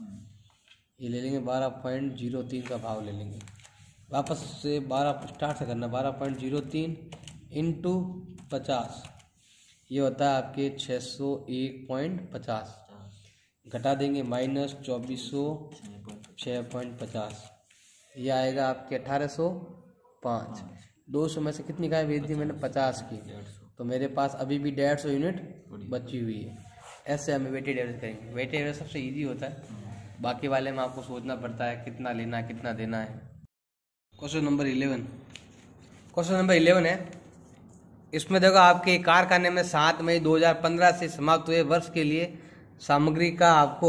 ये ले लेंगे बारह पॉइंट जीरो तीन का भाव ले लेंगे। वापस से बारह स्टार्ट से करना, बारह पॉइंट जीरो तीन इंटू पचास, ये होता है आपके छः सौ एक पॉइंट पचास। घटा देंगे माइनस चौबीस सौ छः पॉइंट पचास, ये आएगा आपके अठारह सौ पाँच। दो सौ में से कितनी इकाई भेज दी मैंने? पचास की, तो मेरे पास अभी भी डेढ़ सौ यूनिट बची हुई है। ऐसे हमें वेटेड एवरेज करेंगे। वेटेड एवरेज सबसे इजी होता है, बाकी वाले में आपको सोचना पड़ता है कितना लेना है कितना देना है। Question number eleven. Question number eleven है, इसमें देखो आपके कारखाने में सात मई दो हज़ार पंद्रह से समाप्त हुए वर्ष के लिए सामग्री का आपको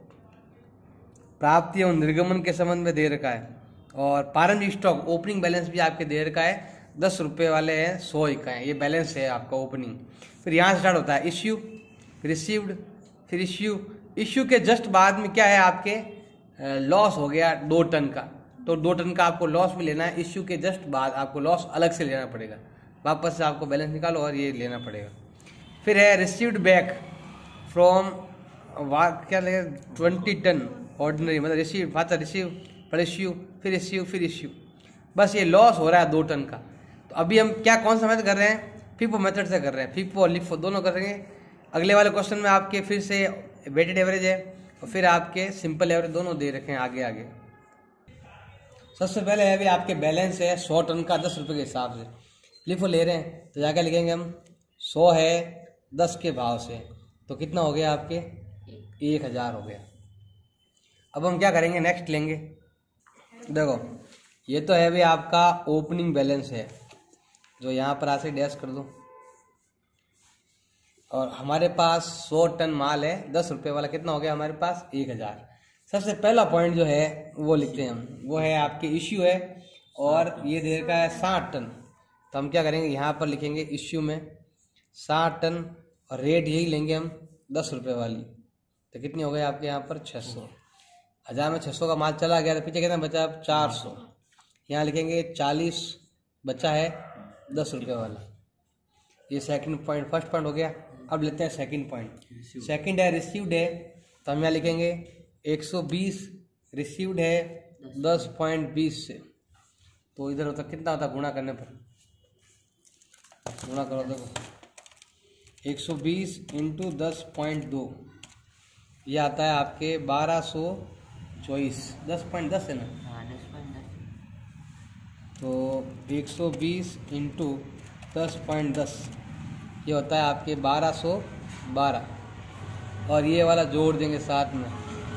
प्राप्ति एवं निर्गमन के संबंध में दे रखा है, और प्रारंभिक स्टॉक ओपनिंग बैलेंस भी आपके दे रखा है। दस रुपये वाले हैं सौ इकाएँ, ये बैलेंस है आपका ओपनिंग। फिर यहाँ से स्टार्ट होता है इश्यू, रिसीव्ड, फिर इश्यू। इश्यू के जस्ट बाद में क्या है आपके? लॉस हो गया दो टन का, तो दो टन का आपको लॉस भी लेना है। इश्यू के जस्ट बाद आपको लॉस अलग से लेना पड़ेगा, वापस से आपको बैलेंस निकालो और ये लेना पड़ेगा। फिर है रिसीव्ड बैक फ्रॉम क्या लगेगा? ट्वेंटी टन ऑर्डिनरी, मतलब रिसीव फाता रिसीव पर इश्यू, फिर इश्यू, फिर इश्यू। बस ये लॉस हो रहा है दो टन का। तो अभी हम क्या कौन सा मेथड कर रहे हैं? फिफो मेथड से कर रहे हैं। फिफो और लिफो दोनों करेंगे। अगले वाले क्वेश्चन में आपके फिर से वेटेड एवरेज है और फिर आपके सिंपल एवरेज दोनों दे रखे हैं आगे आगे। सबसे पहले है भी आपके बैलेंस है सौ टन का दस रुपये के हिसाब से। लिफो ले रहे हैं तो जाके लिखेंगे हम सौ है दस के भाव से, तो कितना हो गया आपके? एक हज़ार हो गया। अब हम क्या करेंगे? नेक्स्ट लेंगे। देखो ये तो है भी आपका ओपनिंग बैलेंस है, जो यहाँ पर आसे डैश कर दो, और हमारे पास सौ टन माल है, दस रुपये वाला कितना हो गया हमारे पास? एक हज़ार। सबसे पहला पॉइंट जो है वो लिखते हैं हम, वो है आपके इश्यू है, और ये दे रखा है साठ टन। तो हम क्या करेंगे? यहाँ पर लिखेंगे इश्यू में साठ टन, और रेट यही लेंगे हम दस रुपये वाली। तो कितनी हो गई आपके यहाँ पर? छः सौ। हज़ार में छः सौ का माल चला गया, तो पीछे कितना बचा? चार सौ। यहाँ लिखेंगे चालीस बचा है दस रुपये वाला। ये सेकंड पॉइंट, फर्स्ट पॉइंट हो गया। अब लेते हैं सेकंड पॉइंट। सेकंड है रिसीव्ड है, तो हम यहाँ लिखेंगे एक सौ बीस रिसीव्ड है दस पॉइंट बीस से। तो इधर होता कितना होता? गुणा करने पर गुणा करो, देखो एक सौ बीस इंटू दस पॉइंट दो, ये आता है आपके बारह सौ चौबीस। दस पॉइंट दस है ना? हाँ, दस पॉइंट दस। तो एक सौ बीस इंटू दस पॉइंट दस, ये होता है आपके बारह सौ बारह, और ये वाला जोड़ देंगे साथ में।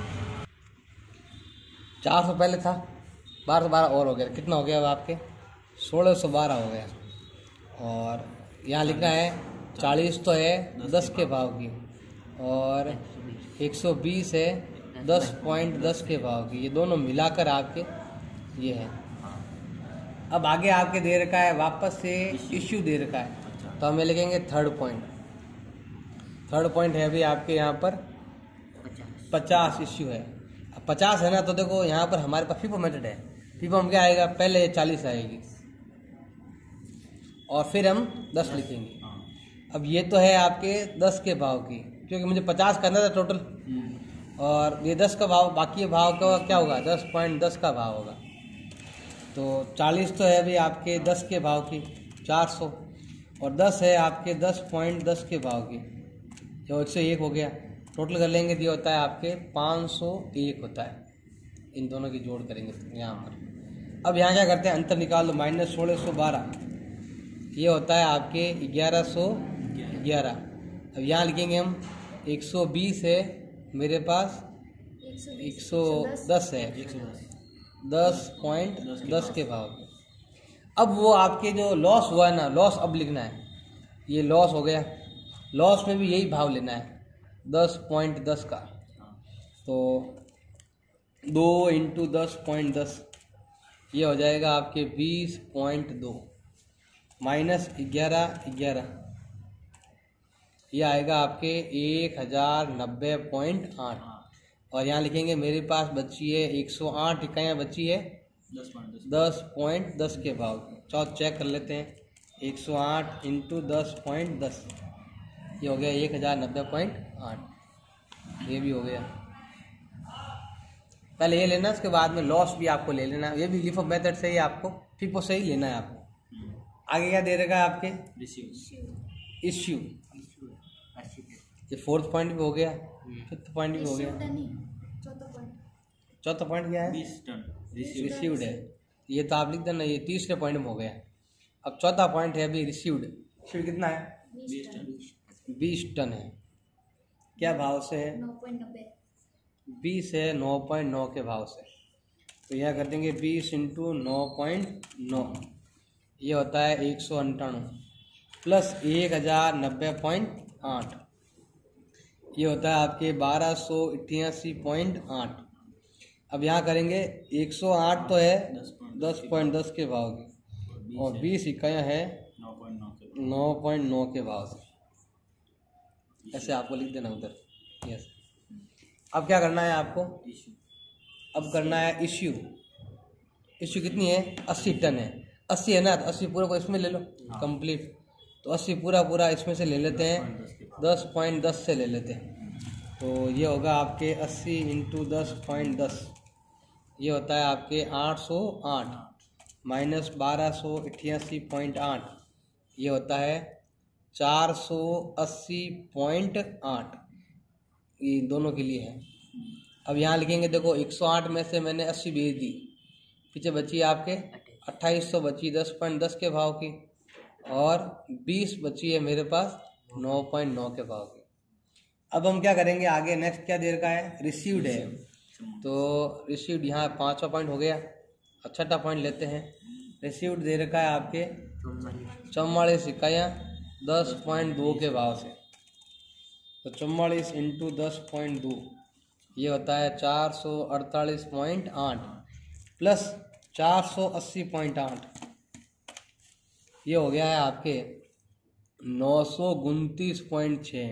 चार सौ पहले था, बारह सौ बारह और हो गया, कितना हो गया अब आपके? सोलह सौ बारह हो गया। और यहाँ लिखना है चालीस तो है दस के भाव की, और एक सौ बीस है दस पॉइंट दस के भाव की, ये दोनों मिलाकर आपके ये है। अब आगे आपके दे रखा है वापस से इश्यू दे रखा है, तो हमें लिखेंगे थर्ड पॉइंट। थर्ड पॉइंट है अभी आपके यहाँ पर पचास इश्यू है। अब पचास है ना, तो देखो यहाँ पर हमारे पास फीफो मेथड है। फीफो में क्या आएगा? पहले चालीस आएगी, और फिर हम दस लिखेंगे। अब ये तो है आपके दस के भाव की, क्योंकि मुझे पचास करना था टोटल, और ये दस का भाव, बाकी भाव का क्या होगा, दस पॉइंट दस का भाव होगा। तो चालीस तो है अभी आपके दस के भाव की, चार सौ, और दस है आपके दस पॉइंट दस के भाव की, जो एक सौ एक हो गया। टोटल कर लेंगे तो ये होता है आपके पाँच सौ एक होता है। इन दोनों की जोड़ करेंगे यहाँ पर। अब यहाँ क्या करते हैं, अंतर निकाल लो, माइनस सोलह सौ बारह, ये होता है आपके ग्यारह सौ ग्यारह। अब यहाँ लिखेंगे हम एक सौ बीस है मेरे पास, एक सौ दस है, दस पॉइंट दस के भाव के। अब वो आपके जो लॉस हुआ है ना, लॉस अब लिखना है, ये लॉस हो गया, लॉस में भी यही भाव लेना है दस पॉइंट दस का। तो दो इंटू दस पॉइंट दस, ये हो जाएगा आपके बीस पॉइंट दो माइनस ग्यारह ग्यारह, ये आएगा आपके एक हज़ार नब्बे पॉइंट आठ। और यहाँ लिखेंगे मेरे पास बची है एक सौ आठ इकाइयाँ बची है दस पॉइंट दस के भाव की। चलो चेक कर लेते हैं, एक सौ आठ इंटू दस पॉइंट दस, ये हो गया एक हज़ार नब्बे पॉइंट आठ, ये भी हो गया। पहले ये लेना, उसके बाद में लॉस भी आपको ले लेना, ये भी लिफो मेथड से ही आपको फिफो से ही लेना है आपको। आगे क्या दे रहेगा आपके, इश्यू, ये फोर्थ पॉइंट भी हो गया, फिफ्थ पॉइंट भी हो गया, चौथा पॉइंट क्या है, रिसीव्ड है, ये तो आप लिख देना, ये तीसरे पॉइंट में हो गया। अब चौथा पॉइंट है अभी रिसीव्ड, रिसीव्ड कितना है, बीस टन है, क्या भाव से है, बीस है नौ पॉइंट नौ के भाव से। तो यह कर देंगे बीस इंटू नौ पॉइंट नौ, ये होता है एक सौ अंठानवे प्लस एक हज़ार नब्बे पॉइंट आठ, ये होता है आपके बारह सौ अट्ठासी पॉइंट आठ। अब यहाँ करेंगे एक सौ आठ तो है दस पॉइंट दस के भाव की, और बीस इकाइयाँ है नौ पॉइंट नौ के भाव से, ऐसे आपको लिख देना उधर। यस, अब क्या करना है आपको, अब करना है इश्यू। इश्यू कितनी है, अस्सी टन है, अस्सी है ना, तो अस्सी पूरा को इसमें ले लो कंप्लीट। तो अस्सी पूरा पूरा इसमें से ले लेते हैं, दस पॉइंट दस से ले लेते हैं। तो ये होगा आपके अस्सी इंटू दस पॉइंट दस, ये होता है आपके आठ सौ आठ माइनस बारह सौ अट्ठासी पॉइंट आठ, ये होता है चार सौ अस्सी पॉइंट आठ, ये दोनों के लिए है। अब यहाँ लिखेंगे, देखो एक सौ आठ में से मैंने अस्सी भेज दी, पीछे बची आपके अट्ठाईस सौ बची दस पॉइंट दस के भाव की, और बीस बची है मेरे पास नौ पॉइंट नौ के भाव की। अब हम क्या करेंगे आगे, नेक्स्ट क्या देर का है, रिसीव्ड है। तो रिसीव्ड यहाँ पाँचवा पॉइंट हो गया। अब छठा पॉइंट लेते हैं, रिसीव्ड दे रखा है आपके चौवालीस इकाइयाँ दस पॉइंट दो के भाव से। तो चौवालीस इंटू दस पॉइंट दो, ये होता है चार सौ अड़तालीस पॉइंट आठ प्लस चार सौ अस्सी पॉइंट आठ, ये हो गया है आपके नौ सौ उनतीस पॉइंट छः।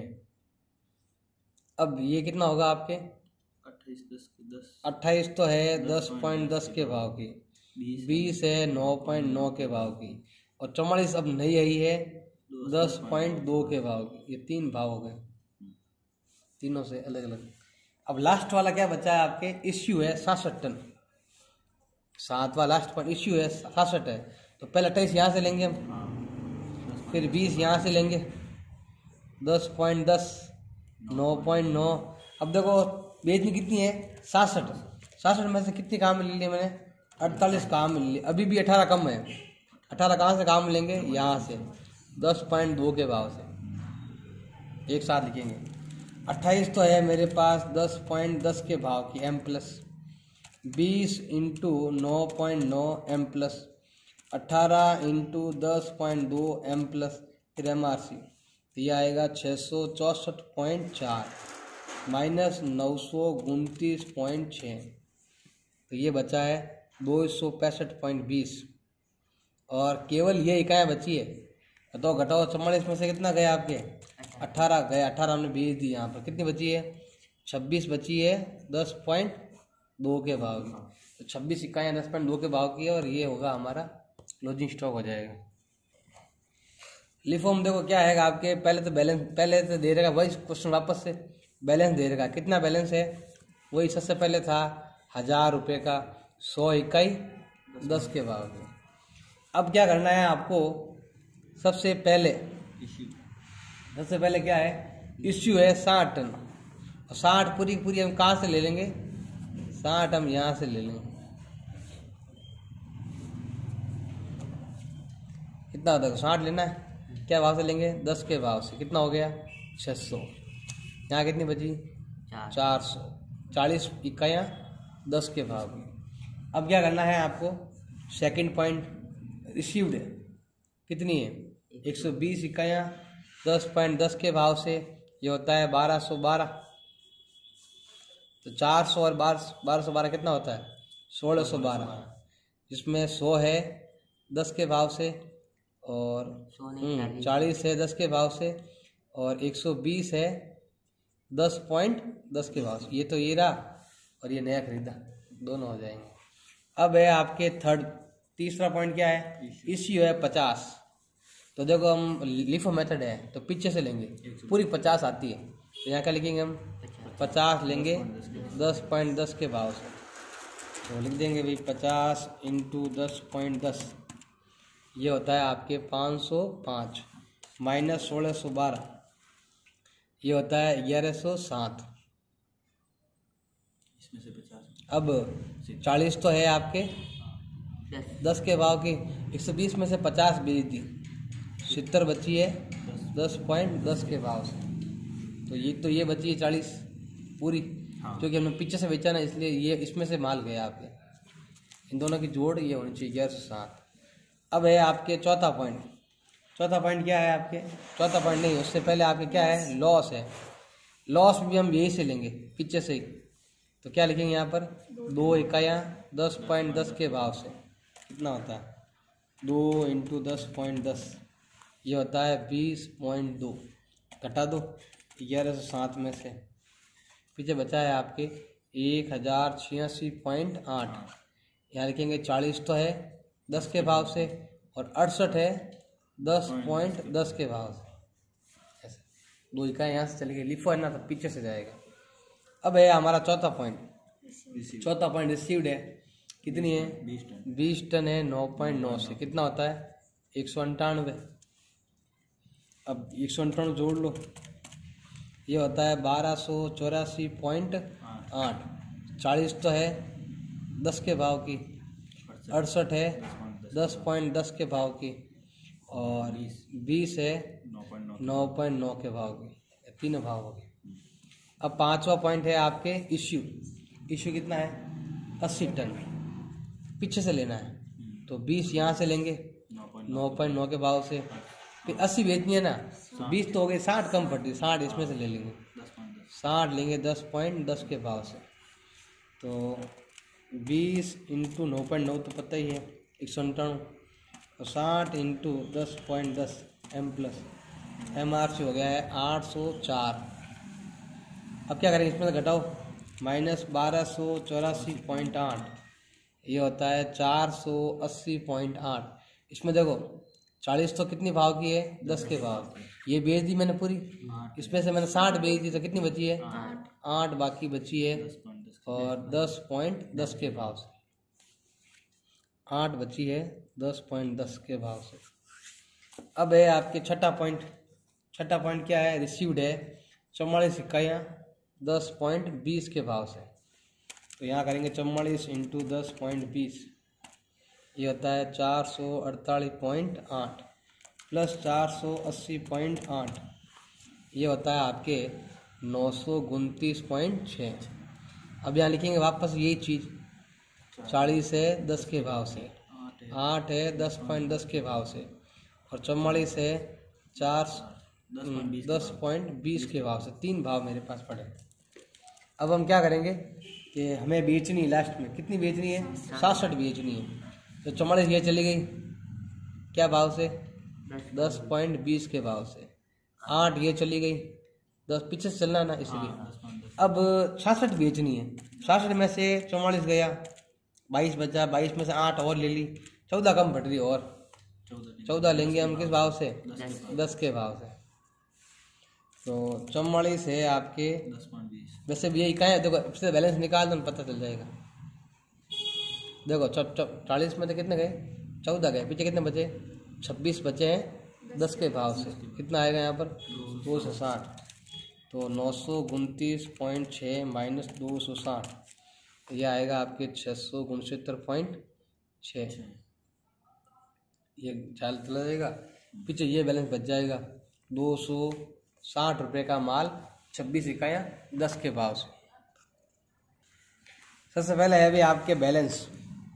अब ये कितना होगा आपके अट्ठाईस दस दस अट्ठाईस तो है दस पॉइंट दस के भाव की, बीस है नौ पॉइंट नौ के भाव की, और चौवालीस अब नहीं आई है दस पॉइंट दो के भाव की। ये तीन भाव हो गए, तीनों से अलग अलग। अब लास्ट वाला क्या बचा है आपके, इश्यू है सासठ टन, सातवां लास्ट पॉइंट इश्यू है सासठ है। तो पहले अट्ठाईस यहाँ से लेंगे हम, फिर बीस यहाँ से लेंगे, दस पॉइंट दस नौ पॉइंट नौ। अब देखो बेचनी कितनी है, सासठ, सासठ में से कितनी काम मिल ली मैंने, अड़तालीस काम मिल ली। अभी भी अठारह कम है, अठारह कहाँ से काम मिलेंगे, यहाँ से दस पॉइंट दो के भाव से। एक साथ लिखेंगे, अट्ठाईस तो है मेरे पास दस पॉइंट दस के भाव की एम प्लस, बीस इंटू नौ पॉइंट नौ एम प्लस, अट्ठारह इंटू दस पॉइंट दो एम प्लस, फिर एम आर सी, तो ये आएगा छः सौ चौंसठ पॉइंट चार माइनस नौ सौ उनतीस पॉइंट छः, तो ये बचा है दो सौ पैंसठ पॉइंट बीस। और केवल ये इकाइयाँ बची है, तो घटाओ चौवालीस में से कितना गया आपके, अट्ठारह गए, अट्ठारह हमने भेज दी। यहाँ पर कितनी बची है, छब्बीस बची है दस पॉइंट दो के भाव की। तो छब्बीस इकाइयाँ दस पॉइंट दो के भाव की है, और ये होगा हमारा क्लोजिंग स्टॉक हो जाएगा। लिफो में देखो क्या है आपके, पहले तो बैलेंस पहले तो दे रहेगा वही क्वेश्चन, वापस से बैलेंस दे रहेगा। कितना बैलेंस है वही सबसे पहले था हजार रुपये का सौ इकाई दस के भाव में। अब क्या करना है आपको, सबसे पहले सबसे पहले क्या है, इश्यू है साठ टन, और साठ पूरी पूरी हम कहाँ से ले लेंगे, साठ हम यहाँ से ले लेंगे। कितना होता है, साठ लेना है, क्या भाव से लेंगे, दस के भाव से। कितना हो गया, छः सौ। यहाँ कितनी बची, चार सौ। चालीस इकाइयाँ दस के भाव में। अब क्या करना है आपको, सेकंड पॉइंट रिसीव्ड है कितनी है, एक सौ बीस इकाइयाँ दस पॉइंट दस के भाव से, ये होता है बारह सौ बारह। तो चार सौ और बारह बारह सौ बारह कितना होता है, सोलह सौ बारह, जिसमें सौ है दस के भाव से, और चालीस है दस के भाव से, और एक सौ बीस है दस पॉइंट दस के भाव से। ये तो ये रहा और ये नया खरीदा, दोनों हो जाएंगे। अब है आपके थर्ड तीसरा पॉइंट क्या है, इश्यू है पचास। तो देखो हम लिफो मेथड है तो पीछे से लेंगे, पूरी पचास आती है, तो यहाँ क्या लिखेंगे हम, पचास लेंगे दस पॉइंट दस के भाव से। तो लिख देंगे भाई पचास इंटू दस पॉइंट दस, ये होता है आपके पाँच सौ पाँच माइनस सोलह सौ बारह, ये होता है ग्यारह सौ सात। इसमें से पचास, अब चालीस तो है आपके दस के भाव की, एक सौ बीस में से पचास बेच दी, सत्तर बची है दस पॉइंट दस के भाव से। तो ये तो ये बची है चालीस पूरी, हाँ। क्योंकि हमने पीछे से बेचा ना, इसलिए ये इसमें से माल गया आपके, इन दोनों की जोड़ ये होनी चाहिए ग्यारह सौ सात। अब है आपके चौथा पॉइंट, चौथा पॉइंट क्या है आपके, चौथा पॉइंट नहीं, उससे पहले आपके क्या है, लॉस है। लॉस भी हम यही से लेंगे पीछे से ही, तो क्या लिखेंगे यहाँ पर, दो इकाइयाँ दस पॉइंट दस के भाव से। कितना होता है, दो इंटू दस पॉइंट दस, ये होता है बीस पॉइंट दो। घटा दो ग्यारह सौ सात में से, पीछे बचा है आपके एक हज़ार छियासी पॉइंट आठ। यहाँ लिखेंगे चालीस तो है दस के भाव से, और अड़सठ है दस पॉइंट दस के भाव से। ऐसे दो इकाई यहाँ से चली गई, लिफो है ना तो पीछे से जाएगा। अब है हमारा चौथा पॉइंट, चौथा पॉइंट रिसीव्ड है कितनी है, बीस टन बीस टन है नौ पॉइंट नौ से। कितना होता है, एक सौ अंठानवे। अब एक सौ अंठानवे जोड़ लो, ये होता है बारह सौ चौरासी पॉइंट आठ। चालीस तो है दस के भाव की, अड़सठ है दस पॉइंट दस के भाव की, और बीस है नौ पॉइंट नौ के भाव की, तीनों भाव हो गए। अब पांचवा पॉइंट है आपके इश्यू। इश्यू कितना है, अस्सी टन, पीछे से लेना है, तो बीस यहाँ से लेंगे नौ पॉइंट नौ के भाव से, फिर अस्सी बेचनी है ना, बीस तो हो गए, साठ कम पड़ती है, साठ इसमें से ले लेंगे, साठ लेंगे दस पॉइंट दस के भाव से। तो बीस इंटू नौ पॉइंट नौ तो पता ही है एक सौ अंठानवे, और साठ इंटू दस पॉइंट दस M plus M R C हो गया है आठ सौ चार। अब क्या करेंगे, इसमें से घटाओ, माइनस बारह सौ चौरासी पॉइंट आठ, ये होता है चार सौ अस्सी पॉइंट आठ। इसमें देखो चालीस तो कितनी भाव की है, दस के भाव, ये बेच दी मैंने पूरी, इसमें से मैंने साठ बेच दी, तो कितनी बची है, आठ बाकी बची है, और दस पॉइंट दस के भाव से, आठ बची है दस पॉइंट दस के भाव से। अब है आपके छठा पॉइंट, छठा पॉइंट क्या है, रिसीव्ड है चौवालीस इकाइयाँ दस पॉइंट बीस के भाव से। तो यहाँ करेंगे चौवालीस इंटू दस पॉइंट बीस, ये होता है चार सौ अड़तालीस पॉइंट आठ प्लस चार सौ अस्सी पॉइंट आठ, ये होता है आपके नौ सौ उनतीस पॉइंट छः। अब यहाँ लिखेंगे वापस यही चीज़, चालीस है दस के भाव से, आठ है दस पॉइंट दस के भाव से, और चौवालीस है चार दस पॉइंट बीस के भाव से। तीन भाव मेरे पास पड़े। अब हम क्या करेंगे कि हमें बेचनी है, लास्ट में कितनी बेचनी है, सासठ बेचनी है। तो चौवालीस ये चली गई क्या भाव से, दस पॉइंट बीस के भाव से, आठ ये चली गई, दस पीछे से चलना ना इसलिए। अब छियासठ बेचनी है, छियासठ में से चौवालीस गया, बाईस बचा, बाईस में से आठ और ले ली, चौदह कम पड़ रही और, चौदह लेंगे हम किस भाव से? दस के भाव से। तो चौवालीस है आपके वैसे भी यही इकाई है। देखो इससे बैलेंस निकाल दो पता चल जाएगा। देखो चालीस में तो कितने गए? चौदह गए। पीछे कितने बचे? छब्बीस बचे हैं दस के भाव से। कितना आएगा यहाँ पर? दो सौ साठ। तो नौ सौ उनतीस पॉइंट छः माइनस दो सौ साठ, यह आएगा आपके छः सौ उनसत्तर पॉइंट छः। ये चाल चला जाएगा। पीछे ये बैलेंस बच जाएगा। दो सौ साठ रुपये का माल छब्बीस इकाइयाँ दस के भाव से। सबसे पहले है भी आपके बैलेंस।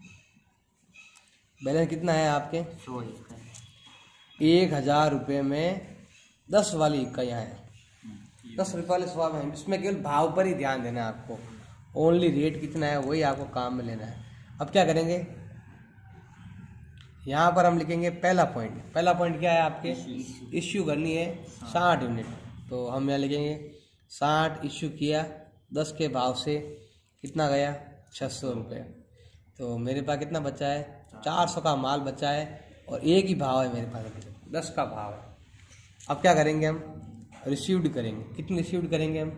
बैलेंस कितना है आपके? सौ एक हजार रुपये में दस वाली इकाइयाँ हैं। दस रुपये वाले सौ में इसमें केवल भाव पर ही ध्यान देना है आपको। ओनली रेट कितना है वही आपको काम में लेना है। अब क्या करेंगे? यहाँ पर हम लिखेंगे पहला पॉइंट। पहला पॉइंट क्या है आपके? इश्यू करनी है साठ यूनिट। तो हम यहाँ लिखेंगे साठ इश्यू किया दस के भाव से। कितना गया? छः सौ रुपये। तो मेरे पास कितना बचा है? चार सौ का माल बचा है और एक ही भाव है मेरे पास, दस का भाव है। अब क्या करेंगे हम? रिसीव्ड करेंगे। कितनी रिसीव्ड करेंगे हम?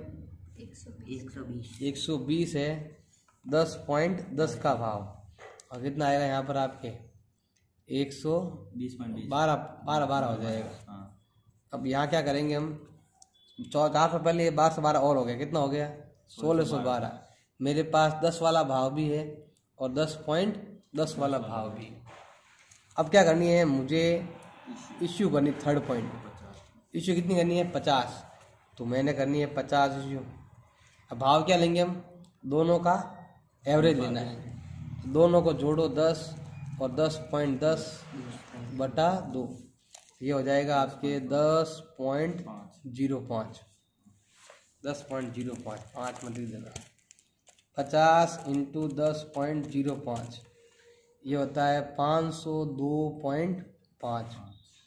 एक सौ बीस है दस पॉइंट दस का भाव। और कितना आएगा यहाँ पर आपके? एक सौ बीस बारह बारह बारह हो जाएगा। अब यहाँ क्या करेंगे हम? चार सौ पहले बारह सौ बारह और हो गया। कितना हो गया? सोलह सौ बारह। मेरे पास दस वाला भाव भी है और दस पॉइंट दस वाला भाव भी है। अब क्या करनी है मुझे? इश्यू करनी थर्ड पॉइंट। इश्यू कितनी करनी है? पचास। तो मैंने करनी है पचास इश्यू। अब भाव क्या लेंगे हम? दोनों का एवरेज लेना है। दोनों को जोड़ो दस और दस पॉइंट दस बटा दो, ये हो जाएगा आपके दस पॉइंट जीरो पाँच। दस पॉइंट जीरो पाँच पाँच में लिख देना। पचास इंटू दस पॉइंट जीरो पाँच ये होता है पाँच सौ दो पॉइंट पाँच।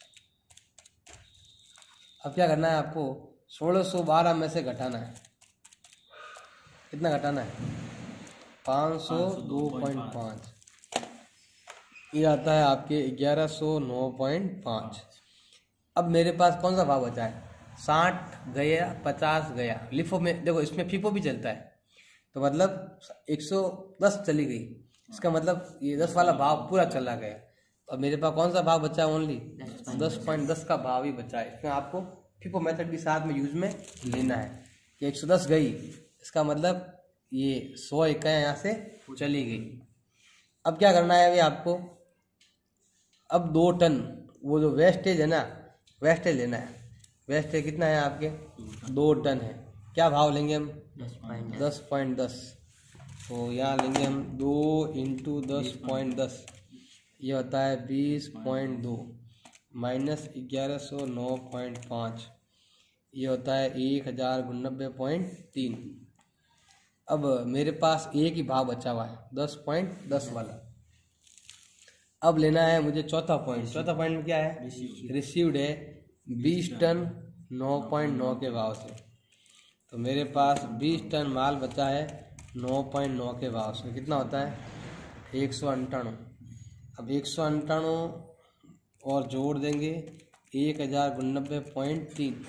अब क्या करना है आपको? सोलह सौ बारह में से घटाना है। कितना घटाना है? पाँच सौ दो पॉइंट पाँच। ये आता है आपके ग्यारह सौ नौ पॉइंट पाँच। अब मेरे पास कौन सा भाव बचा है? साठ गया, पचास गया। लिफो में देखो इसमें फीफो भी चलता है। तो मतलब एक सौ दस चली गई। इसका मतलब ये दस वाला भाव पूरा चला गया। अब मेरे पास कौन सा भाव बचा है? ओनली दस पॉइंट दस का भाव ही बचा है। इसमें आपको फीफो मेथड भी साथ में यूज में लेना है कि एक सौ दस गई, इसका मतलब ये सौ इकाइयाँ यहाँ से चली गई। अब क्या करना है अभी आपको? अब दो टन वो जो वेस्टेज है ना, वेस्टेज लेना है। वेस्टेज कितना है आपके? दो टन है। क्या भाव लेंगे हम? दस पॉइंट दस। तो यहाँ लेंगे हम दो इंटू दस पॉइंट दस, ये होता है बीस पॉइंट दो माइनस ग्यारह सौ नौ पॉइंट पाँच, ये होता है एक हज़ार उननबे पॉइंट तीन। अब मेरे पास एक ही भाव बचा हुआ है दस पॉइंट दस वाला। अब लेना है मुझे चौथा पॉइंट। चौथा पॉइंट में क्या है? रिसीव्ड है बीस टन नौ पॉइंट नौ के भाव से। तो मेरे पास बीस टन माल बचा है नौ पॉइंट नौ के भाव से। कितना होता है? एक सौ अंठानवे। अब एक सौ अंठानवे और जोड़ देंगे एक हज़ार उननबे पॉइंट तीन,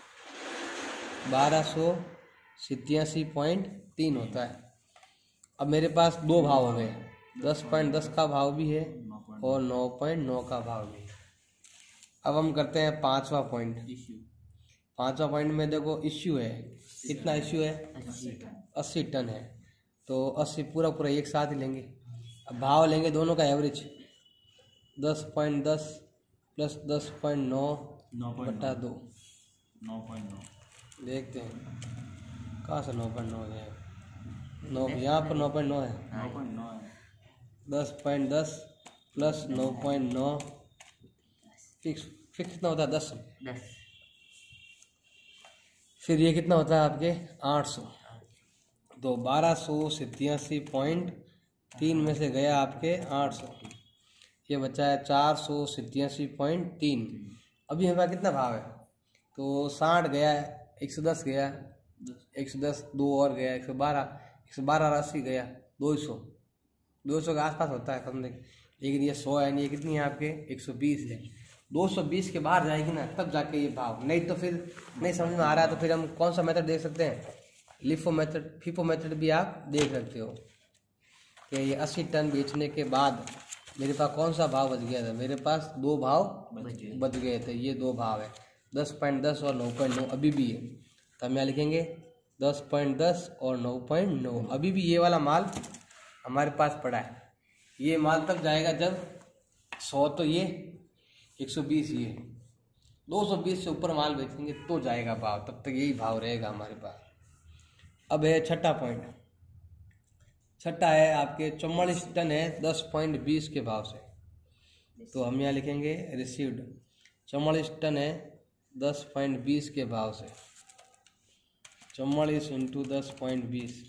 बारह सौ सत्तासी पॉइंट तीन होता है। अब मेरे पास दो भाव हो गए, दस पॉइंट दस का भाव भी है और नौ पॉइंट नौ का भाव भी है। अब हम करते हैं पांचवा पॉइंट। पांचवा पॉइंट में देखो इश्यू है। कितना इश्यू है? अस्सी टन है। तो अस्सी पूरा पूरा एक साथ ही लेंगे। अब भाव लेंगे दोनों का एवरेज, दस पॉइंट दस प्लस दस पॉइंट नौ बटा दो। नौ पॉइंट नौ देखते हैं कहाँ से नौ पॉइंट नौ है। नौ यहाँ पर नौ पॉइंट नौ है। नौ पॉइंट नौ है। दस पॉइंट दस प्लस नौ पॉइंट नौ फिक्स फिक्स कितना होता है? दस दस। फिर ये कितना होता है आपके? आठ सौ। तो बारह सौ सत्तासी पॉइंट तीन में से गया आपके आठ सौ, ये बचा है चार सौ सत्तासी पॉइंट तीन। अभी हमारा कितना भाव है? तो साठ गया, एक सौ दस गया, एक सौ दस दो और गया, एक सौ बारह एक सौ बारह अस्सी गया, दो सौ दो सौ के आसपास होता है कम नहीं। लेकिन ये सौ है नहीं, ये कितनी है आपके एक सौ बीस है। दो सौ बीस के बाहर जाएगी ना तब जाके ये भाव, नहीं तो फिर नहीं समझ में आ रहा है तो फिर हम कौन सा मेथड देख सकते हैं, लिफो मेथड, फीफो मेथड भी आप देख सकते हो कि ये अस्सी टन बेचने के बाद मेरे पास कौन सा भाव बच गया था। मेरे पास दो भाव बच गए थे, ये दो भाव है दस पॉइंट दस और नौ पॉइंट नौ अभी भी है। तो हम यहाँ लिखेंगे दस पॉइंट दस और नौ पॉइंट नौ। अभी भी ये वाला माल हमारे पास पड़ा है। ये माल तब जाएगा जब सौ तो ये एक सौ बीस ये दो सौ बीस से ऊपर माल बेचेंगे तो जाएगा भाव, तब तक यही भाव रहेगा हमारे पास। अब है छठा पॉइंट, छठा है आपके चौवालीस टन है दस पॉइंट बीस के भाव से। तो हम यहाँ लिखेंगे रिसीव्ड चौवालीस टन है दस पॉइंट बीस के भाव से, चौवालीस इंटू दस पॉइंट बीस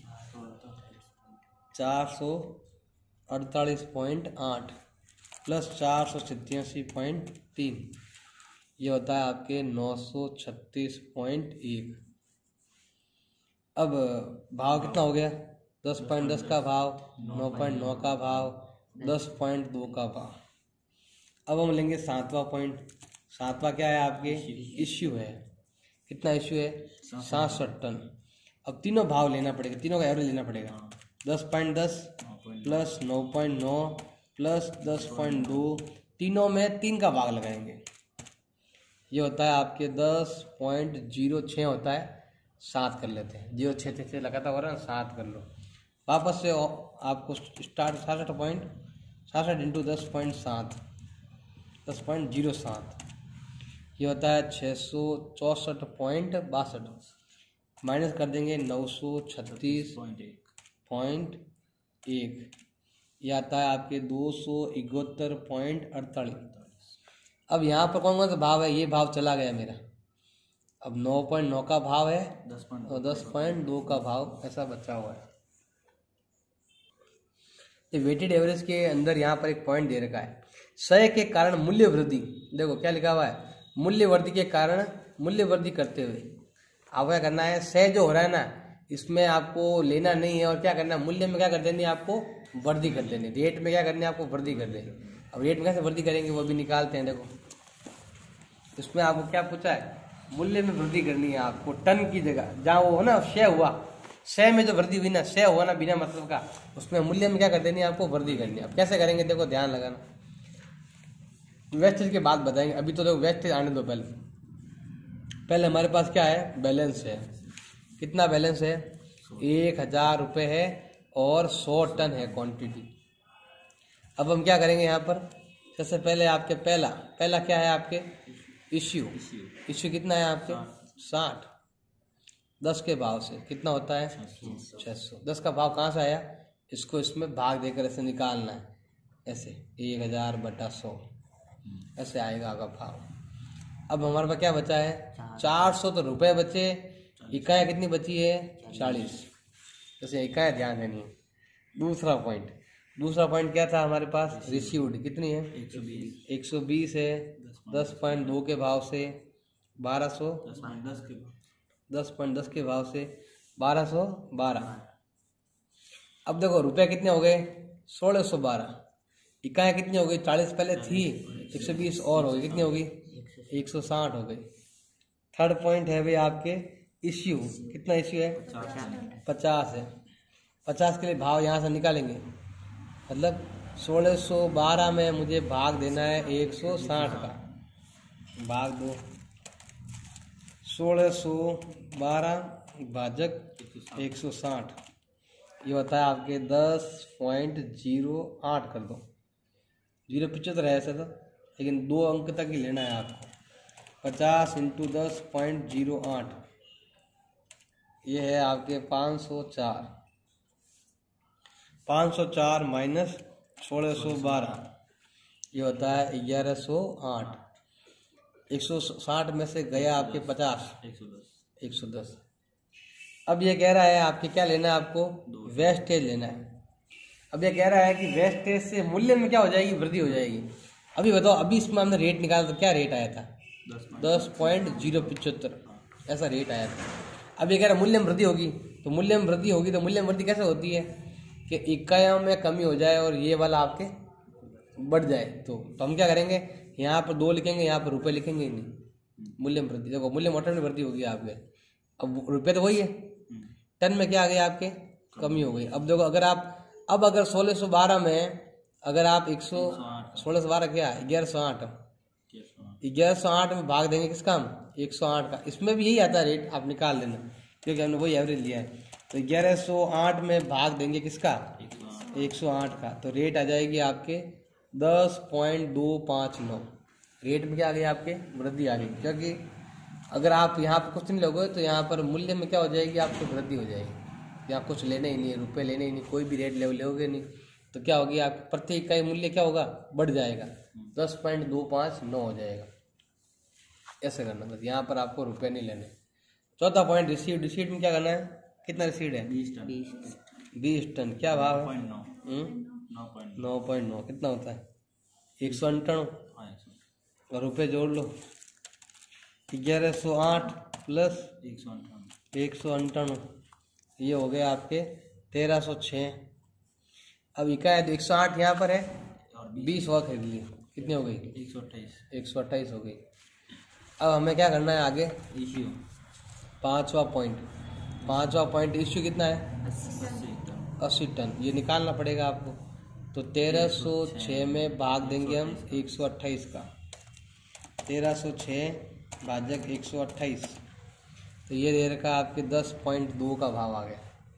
चार सौ अड़तालीस पॉइंट आठ प्लस चार सौ सत्तासी पॉइंट तीन, ये होता है आपके नौ सौ छत्तीस पॉइंट एक। अब भाव कितना हो गया, दस पॉइंट दस का भाव, नौ पॉइंट नौ का भाव, दस पॉइंट दो का भाव। अब हम लेंगे सातवां पॉइंट। सातवां क्या है आपके, इश्यू है। कितना इश्यू है, सात टन। अब तीनों भाव लेना पड़ेगा, तीनों का एवरेज लेना पड़ेगा। दस पॉइंट दस प्लस नौ पॉइंट नौ प्लस दस पॉइंट दो, तीनों में तीन का भाग लगाएंगे। ये होता है आपके दस पॉइंट जीरो छः होता है, सात कर लेते हैं। जीरो छः छः लगाता हो रहा है, सात कर लो। वापस से आपको स्टार्ट सासठ पॉइंट सासठ इंटू दस पॉइंट सात दस पॉइंट जीरो सात, ये होता है छः सौ चौंसठ पॉइंट बासठ। माइनस कर देंगे नौ सौ छत्तीस पॉइंट एक, ये आता है आपके दो सौ इकहत्तर पॉइंट अड़तालीस। अब यहाँ पर कौन कौन सा भाव है, ये भाव चला गया मेरा। अब नौ पॉइंट नौ का भाव है और दस पॉइंट दो का भाव ऐसा बचा हुआ है। ये वेटेड एवरेज के अंदर यहाँ पर एक पॉइंट दे रखा है, क्षय के कारण मूल्य वृद्धि। देखो क्या लिखा हुआ है, मूल्य वृद्धि के कारण मूल्य वृद्धि करते हुए। आप क्या करना है, क्षय जो हो रहा है ना इसमें आपको लेना नहीं है, और क्या करना है, मूल्य में क्या कर देनी है आपको, वृद्धि कर देनी। रेट में क्या करनी है आपको, वृद्धि कर देनी। अब रेट में कैसे वृद्धि करेंगे वो भी निकालते हैं। देखो इसमें आपको क्या पूछा है, मूल्य में वृद्धि करनी है आपको टन की जगह, जहाँ वो हो ना क्षय हुआ, क्षय में जो वृद्धि हुई ना, क्षय हुआ ना बिना मतलब का, उसमें मूल्य में क्या कर देनी है आपको, वृद्धि करनी है। अब कैसे करेंगे देखो ध्यान लगाना, वेस्टेज के बाद बताएंगे। अभी तो देखो वेस्टेज आने दो पहले। पहले हमारे पास क्या है, बैलेंस है। कितना बैलेंस है, एक हजार रुपये है और सौ टन है क्वांटिटी। अब हम क्या करेंगे यहाँ पर, सबसे पहले आपके पहला पहला क्या है आपके इश्यू। इश्यू कितना है आपके साठ, दस के भाव से कितना होता है छः सौ। दस का भाव कहाँ से आया, इसको इसमें भाग देकर ऐसे निकालना है, ऐसे एक हजार बटा सौ ऐसे आएगा आपका भाव। अब हमारे पास क्या बचा है, चार सौ तो रुपये बचे, इकाइयाँ कितनी बची है चालीस, जैसे इकाइयाँ ध्यान देनी है। दूसरा पॉइंट दूसरा पॉइंट क्या था हमारे पास, रिसीव्ड कितनी है एक सौ बीस एक सौ बीस है, दस पॉइंट दो के भाव से बारह सौ दस पॉइंट दस के भाव से बारह सौ बारह। अब देखो रुपये कितने हो गए, सोलह सौ बारह। इकाइयाँ कितनी हो गई, चालीस पहले थी, एक सौ बीस और हो गई, कितनी हो गई एक सौ साठ हो गई। थर्ड पॉइंट है भाई आपके इश्यू। कितना इश्यू है, पचास है। पचास के लिए भाव यहाँ से निकालेंगे, मतलब सोलह सौ बारह में मुझे भाग देना है एक सौ साठ का, भाग दो सोलह सौ बारह भाजक एक सौ साठ, ये होता है आपके दस पॉइंट जीरो आठ। कर दो, जीरो पिचहत्तर है ऐसा तो, लेकिन दो अंक तक ही लेना है आपको। पचास इंटू दस पॉइंट जीरो आठ, ये है आपके पाँच सौ चार। पाँच सौ चार माइनस सोलह सौ बारह, ये होता है ग्यारह सौ आठ। एक सौ साठ में से गया आपके पचास, एक सौ दस एक सौ दस। अब ये कह रहा है आपके क्या लेना है आपको, वेस्टेज लेना है। अब ये कह रहा है कि वेस्टेज से मूल्य में क्या हो जाएगी, वृद्धि हो जाएगी। अभी बताओ, अभी इसमें हमने रेट निकाला तो क्या रेट आया था, दस पॉइंट जीरो पिचहत्तर ऐसा रेट आया था। अब ये कह रहा है मूल्य में वृद्धि होगी, तो मूल्य में वृद्धि होगी तो मूल्य में वृद्धि कैसे होती है कि इकाइयों में कमी हो जाए और ये वाला आपके बढ़ जाए तो तो हम क्या करेंगे, यहाँ पर दो लिखेंगे, यहाँ पर रुपए लिखेंगे ही नहीं। मूल्य में वृद्धि, देखो मूल्य में ऑटोमेटिक वृद्धि होगी आपके। अब रुपये तो वही है, टन में क्या आ गया आपके, कमी हो गई। अब देखो अगर आप अब अगर सोलह सौ बारह में अगर आप एक सौ सोलह सौ बारह क्या ग्यारह सौ आठ ग्यारह सौ आठ में भाग देंगे किसका हम, एक सौ आठ का। इसमें भी यही आता है रेट, आप निकाल लेना क्योंकि हमने वही एवरेज लिया है। तो ग्यारह सौ आठ में भाग देंगे किसका, एक सौ आठ का, तो रेट आ जाएगी आपके दस पॉइंट दो पाँच नौ। रेट में क्या आ गई आपके, वृद्धि आ गई। क्योंकि अगर आप यहाँ पर कुछ नहीं लोगे तो यहाँ पर मूल्य में क्या हो जाएगी आपको, वृद्धि हो जाएगी। यहाँ कुछ लेना ही नहीं है, रुपये लेने ही नहीं, कोई भी रेट ले लोगे नहीं, तो क्या होगी आप प्रति इकाई मूल्य क्या होगा, बढ़ जाएगा, दस पॉइंट दो पाँच नौ हो जाएगा। ऐसे करना बस, यहाँ पर आपको रुपये नहीं लेने। चौथा पॉइंट रिसीव। रिसीट में क्या करना है, कितना रिसीट है, बीस टन बीस टन। क्या भाव है, नौ नौ पॉइंट नौ। कितना होता है, एक सौ अंठानवे। और रुपये जोड़ लो, ग्यारह सौ आठ प्लस एक सौ अंठानवे एक सौ अंठानवे, ये हो गया आपके तेरह सौ छः। अब इकाई तो एक सौ आठ यहाँ पर है, बीस और खरीद लिए, कितनी हो गई, एक सौ अट्ठाईस एक सौ अट्ठाईस हो गई। अब हमें क्या करना है आगे, इश्यू पाँचवा पॉइंट। पाँचवा पॉइंट इश्यू कितना है, अस्सी टन अस्सी टन। ये निकालना पड़ेगा आपको। तो तेरह सौ छः में भाग देंगे हम एक सौ अट्ठाईस का, तेरह सौ छः भाजक एक सौ अट्ठाईस, तो ये दे रखा आपके दस पॉइंट दो का भाव आ गया।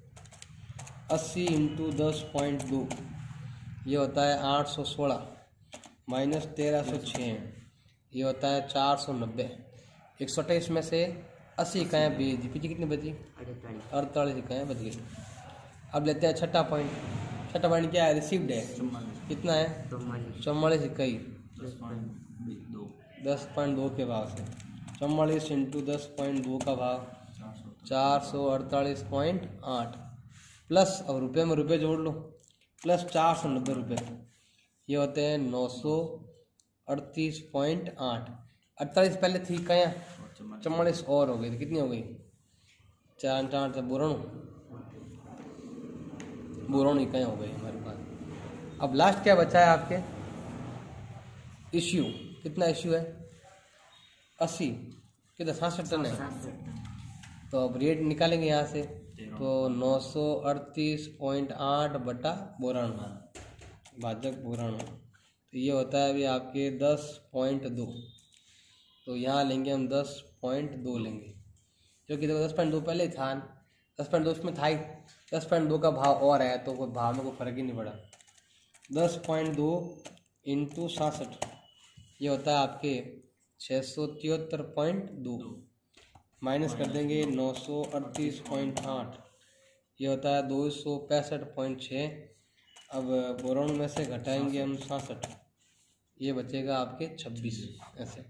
अस्सी इंटू दस पॉइंट दो ये होता है आठ सौ सोलह, माइनस तेरह सौ छः ये होता है चार सौ नब्बे। एक सौ अट्ठाईस में से अस्सी इकाइयाँ बेच दी, पीछे कितनी बची, अड़तालीस इकाइयाँ बच गई। अब लेते हैं छठा पॉइंट। छठा पॉइंट क्या है, रिसीव्ड है, कितना है, चौवालीस इकाई, दस पॉइंट दो के भाव से। चौवालीस इंटू दस पॉइंट दो का भाव चार सौ अड़तालीस पॉइंट आठ, प्लस अब रुपये में रुपये जोड़ लो, प्लस चार सौ नब्बे रुपये, ये होते हैं नौ सौ अड़तीस पॉइंट आठ। अड़तालीस पहले थी इकाइयाँ, चौवालीस और हो गई, तो कितनी हो गई, चार चार से बोराणु बोराणु इकाइयाँ हो गई हमारे पास। अब लास्ट क्या बचा है आपके, इश्यू। कितना इश्यू है, अस्सी, कितना छियासठ टन है। तो अब रेट निकालेंगे यहाँ से, तो नौ सौ अड़तीस पॉइंट आठ बटा बोराणु भाजक बोराणु, तो ये होता है अभी आपके दस पॉइंट दो। तो यहाँ लेंगे हम दस पॉइंट दो लेंगे, क्योंकि देखो दस पॉइंट दो पहले ही था, दस पॉइंट दो उसमें था ही, दस पॉइंट दो का भाव और है, तो कोई भाव में कोई फर्क ही नहीं पड़ा। दस पॉइंट दो इंटू सासठ ये होता है आपके छः सौ तिहत्तर पॉइंट दो, माइनस कर देंगे नौ सौ अड़तीस पॉइंट आठ ये होता है दो सौ पैंसठ पॉइंट छः। अब बोराणु में से घटाएंगे हम सासठ, ये बचेगा आपके छब्बीस। ऐसे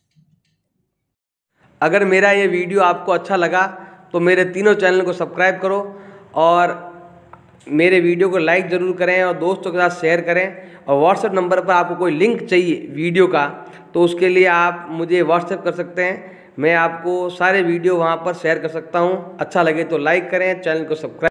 अगर मेरा ये वीडियो आपको अच्छा लगा तो मेरे तीनों चैनल को सब्सक्राइब करो और मेरे वीडियो को लाइक ज़रूर करें और दोस्तों के साथ शेयर करें। और व्हाट्सएप नंबर पर आपको कोई लिंक चाहिए वीडियो का तो उसके लिए आप मुझे व्हाट्सएप कर सकते हैं, मैं आपको सारे वीडियो वहाँ पर शेयर कर सकता हूँ। अच्छा लगे तो लाइक करें, चैनल को सब्सक्राइब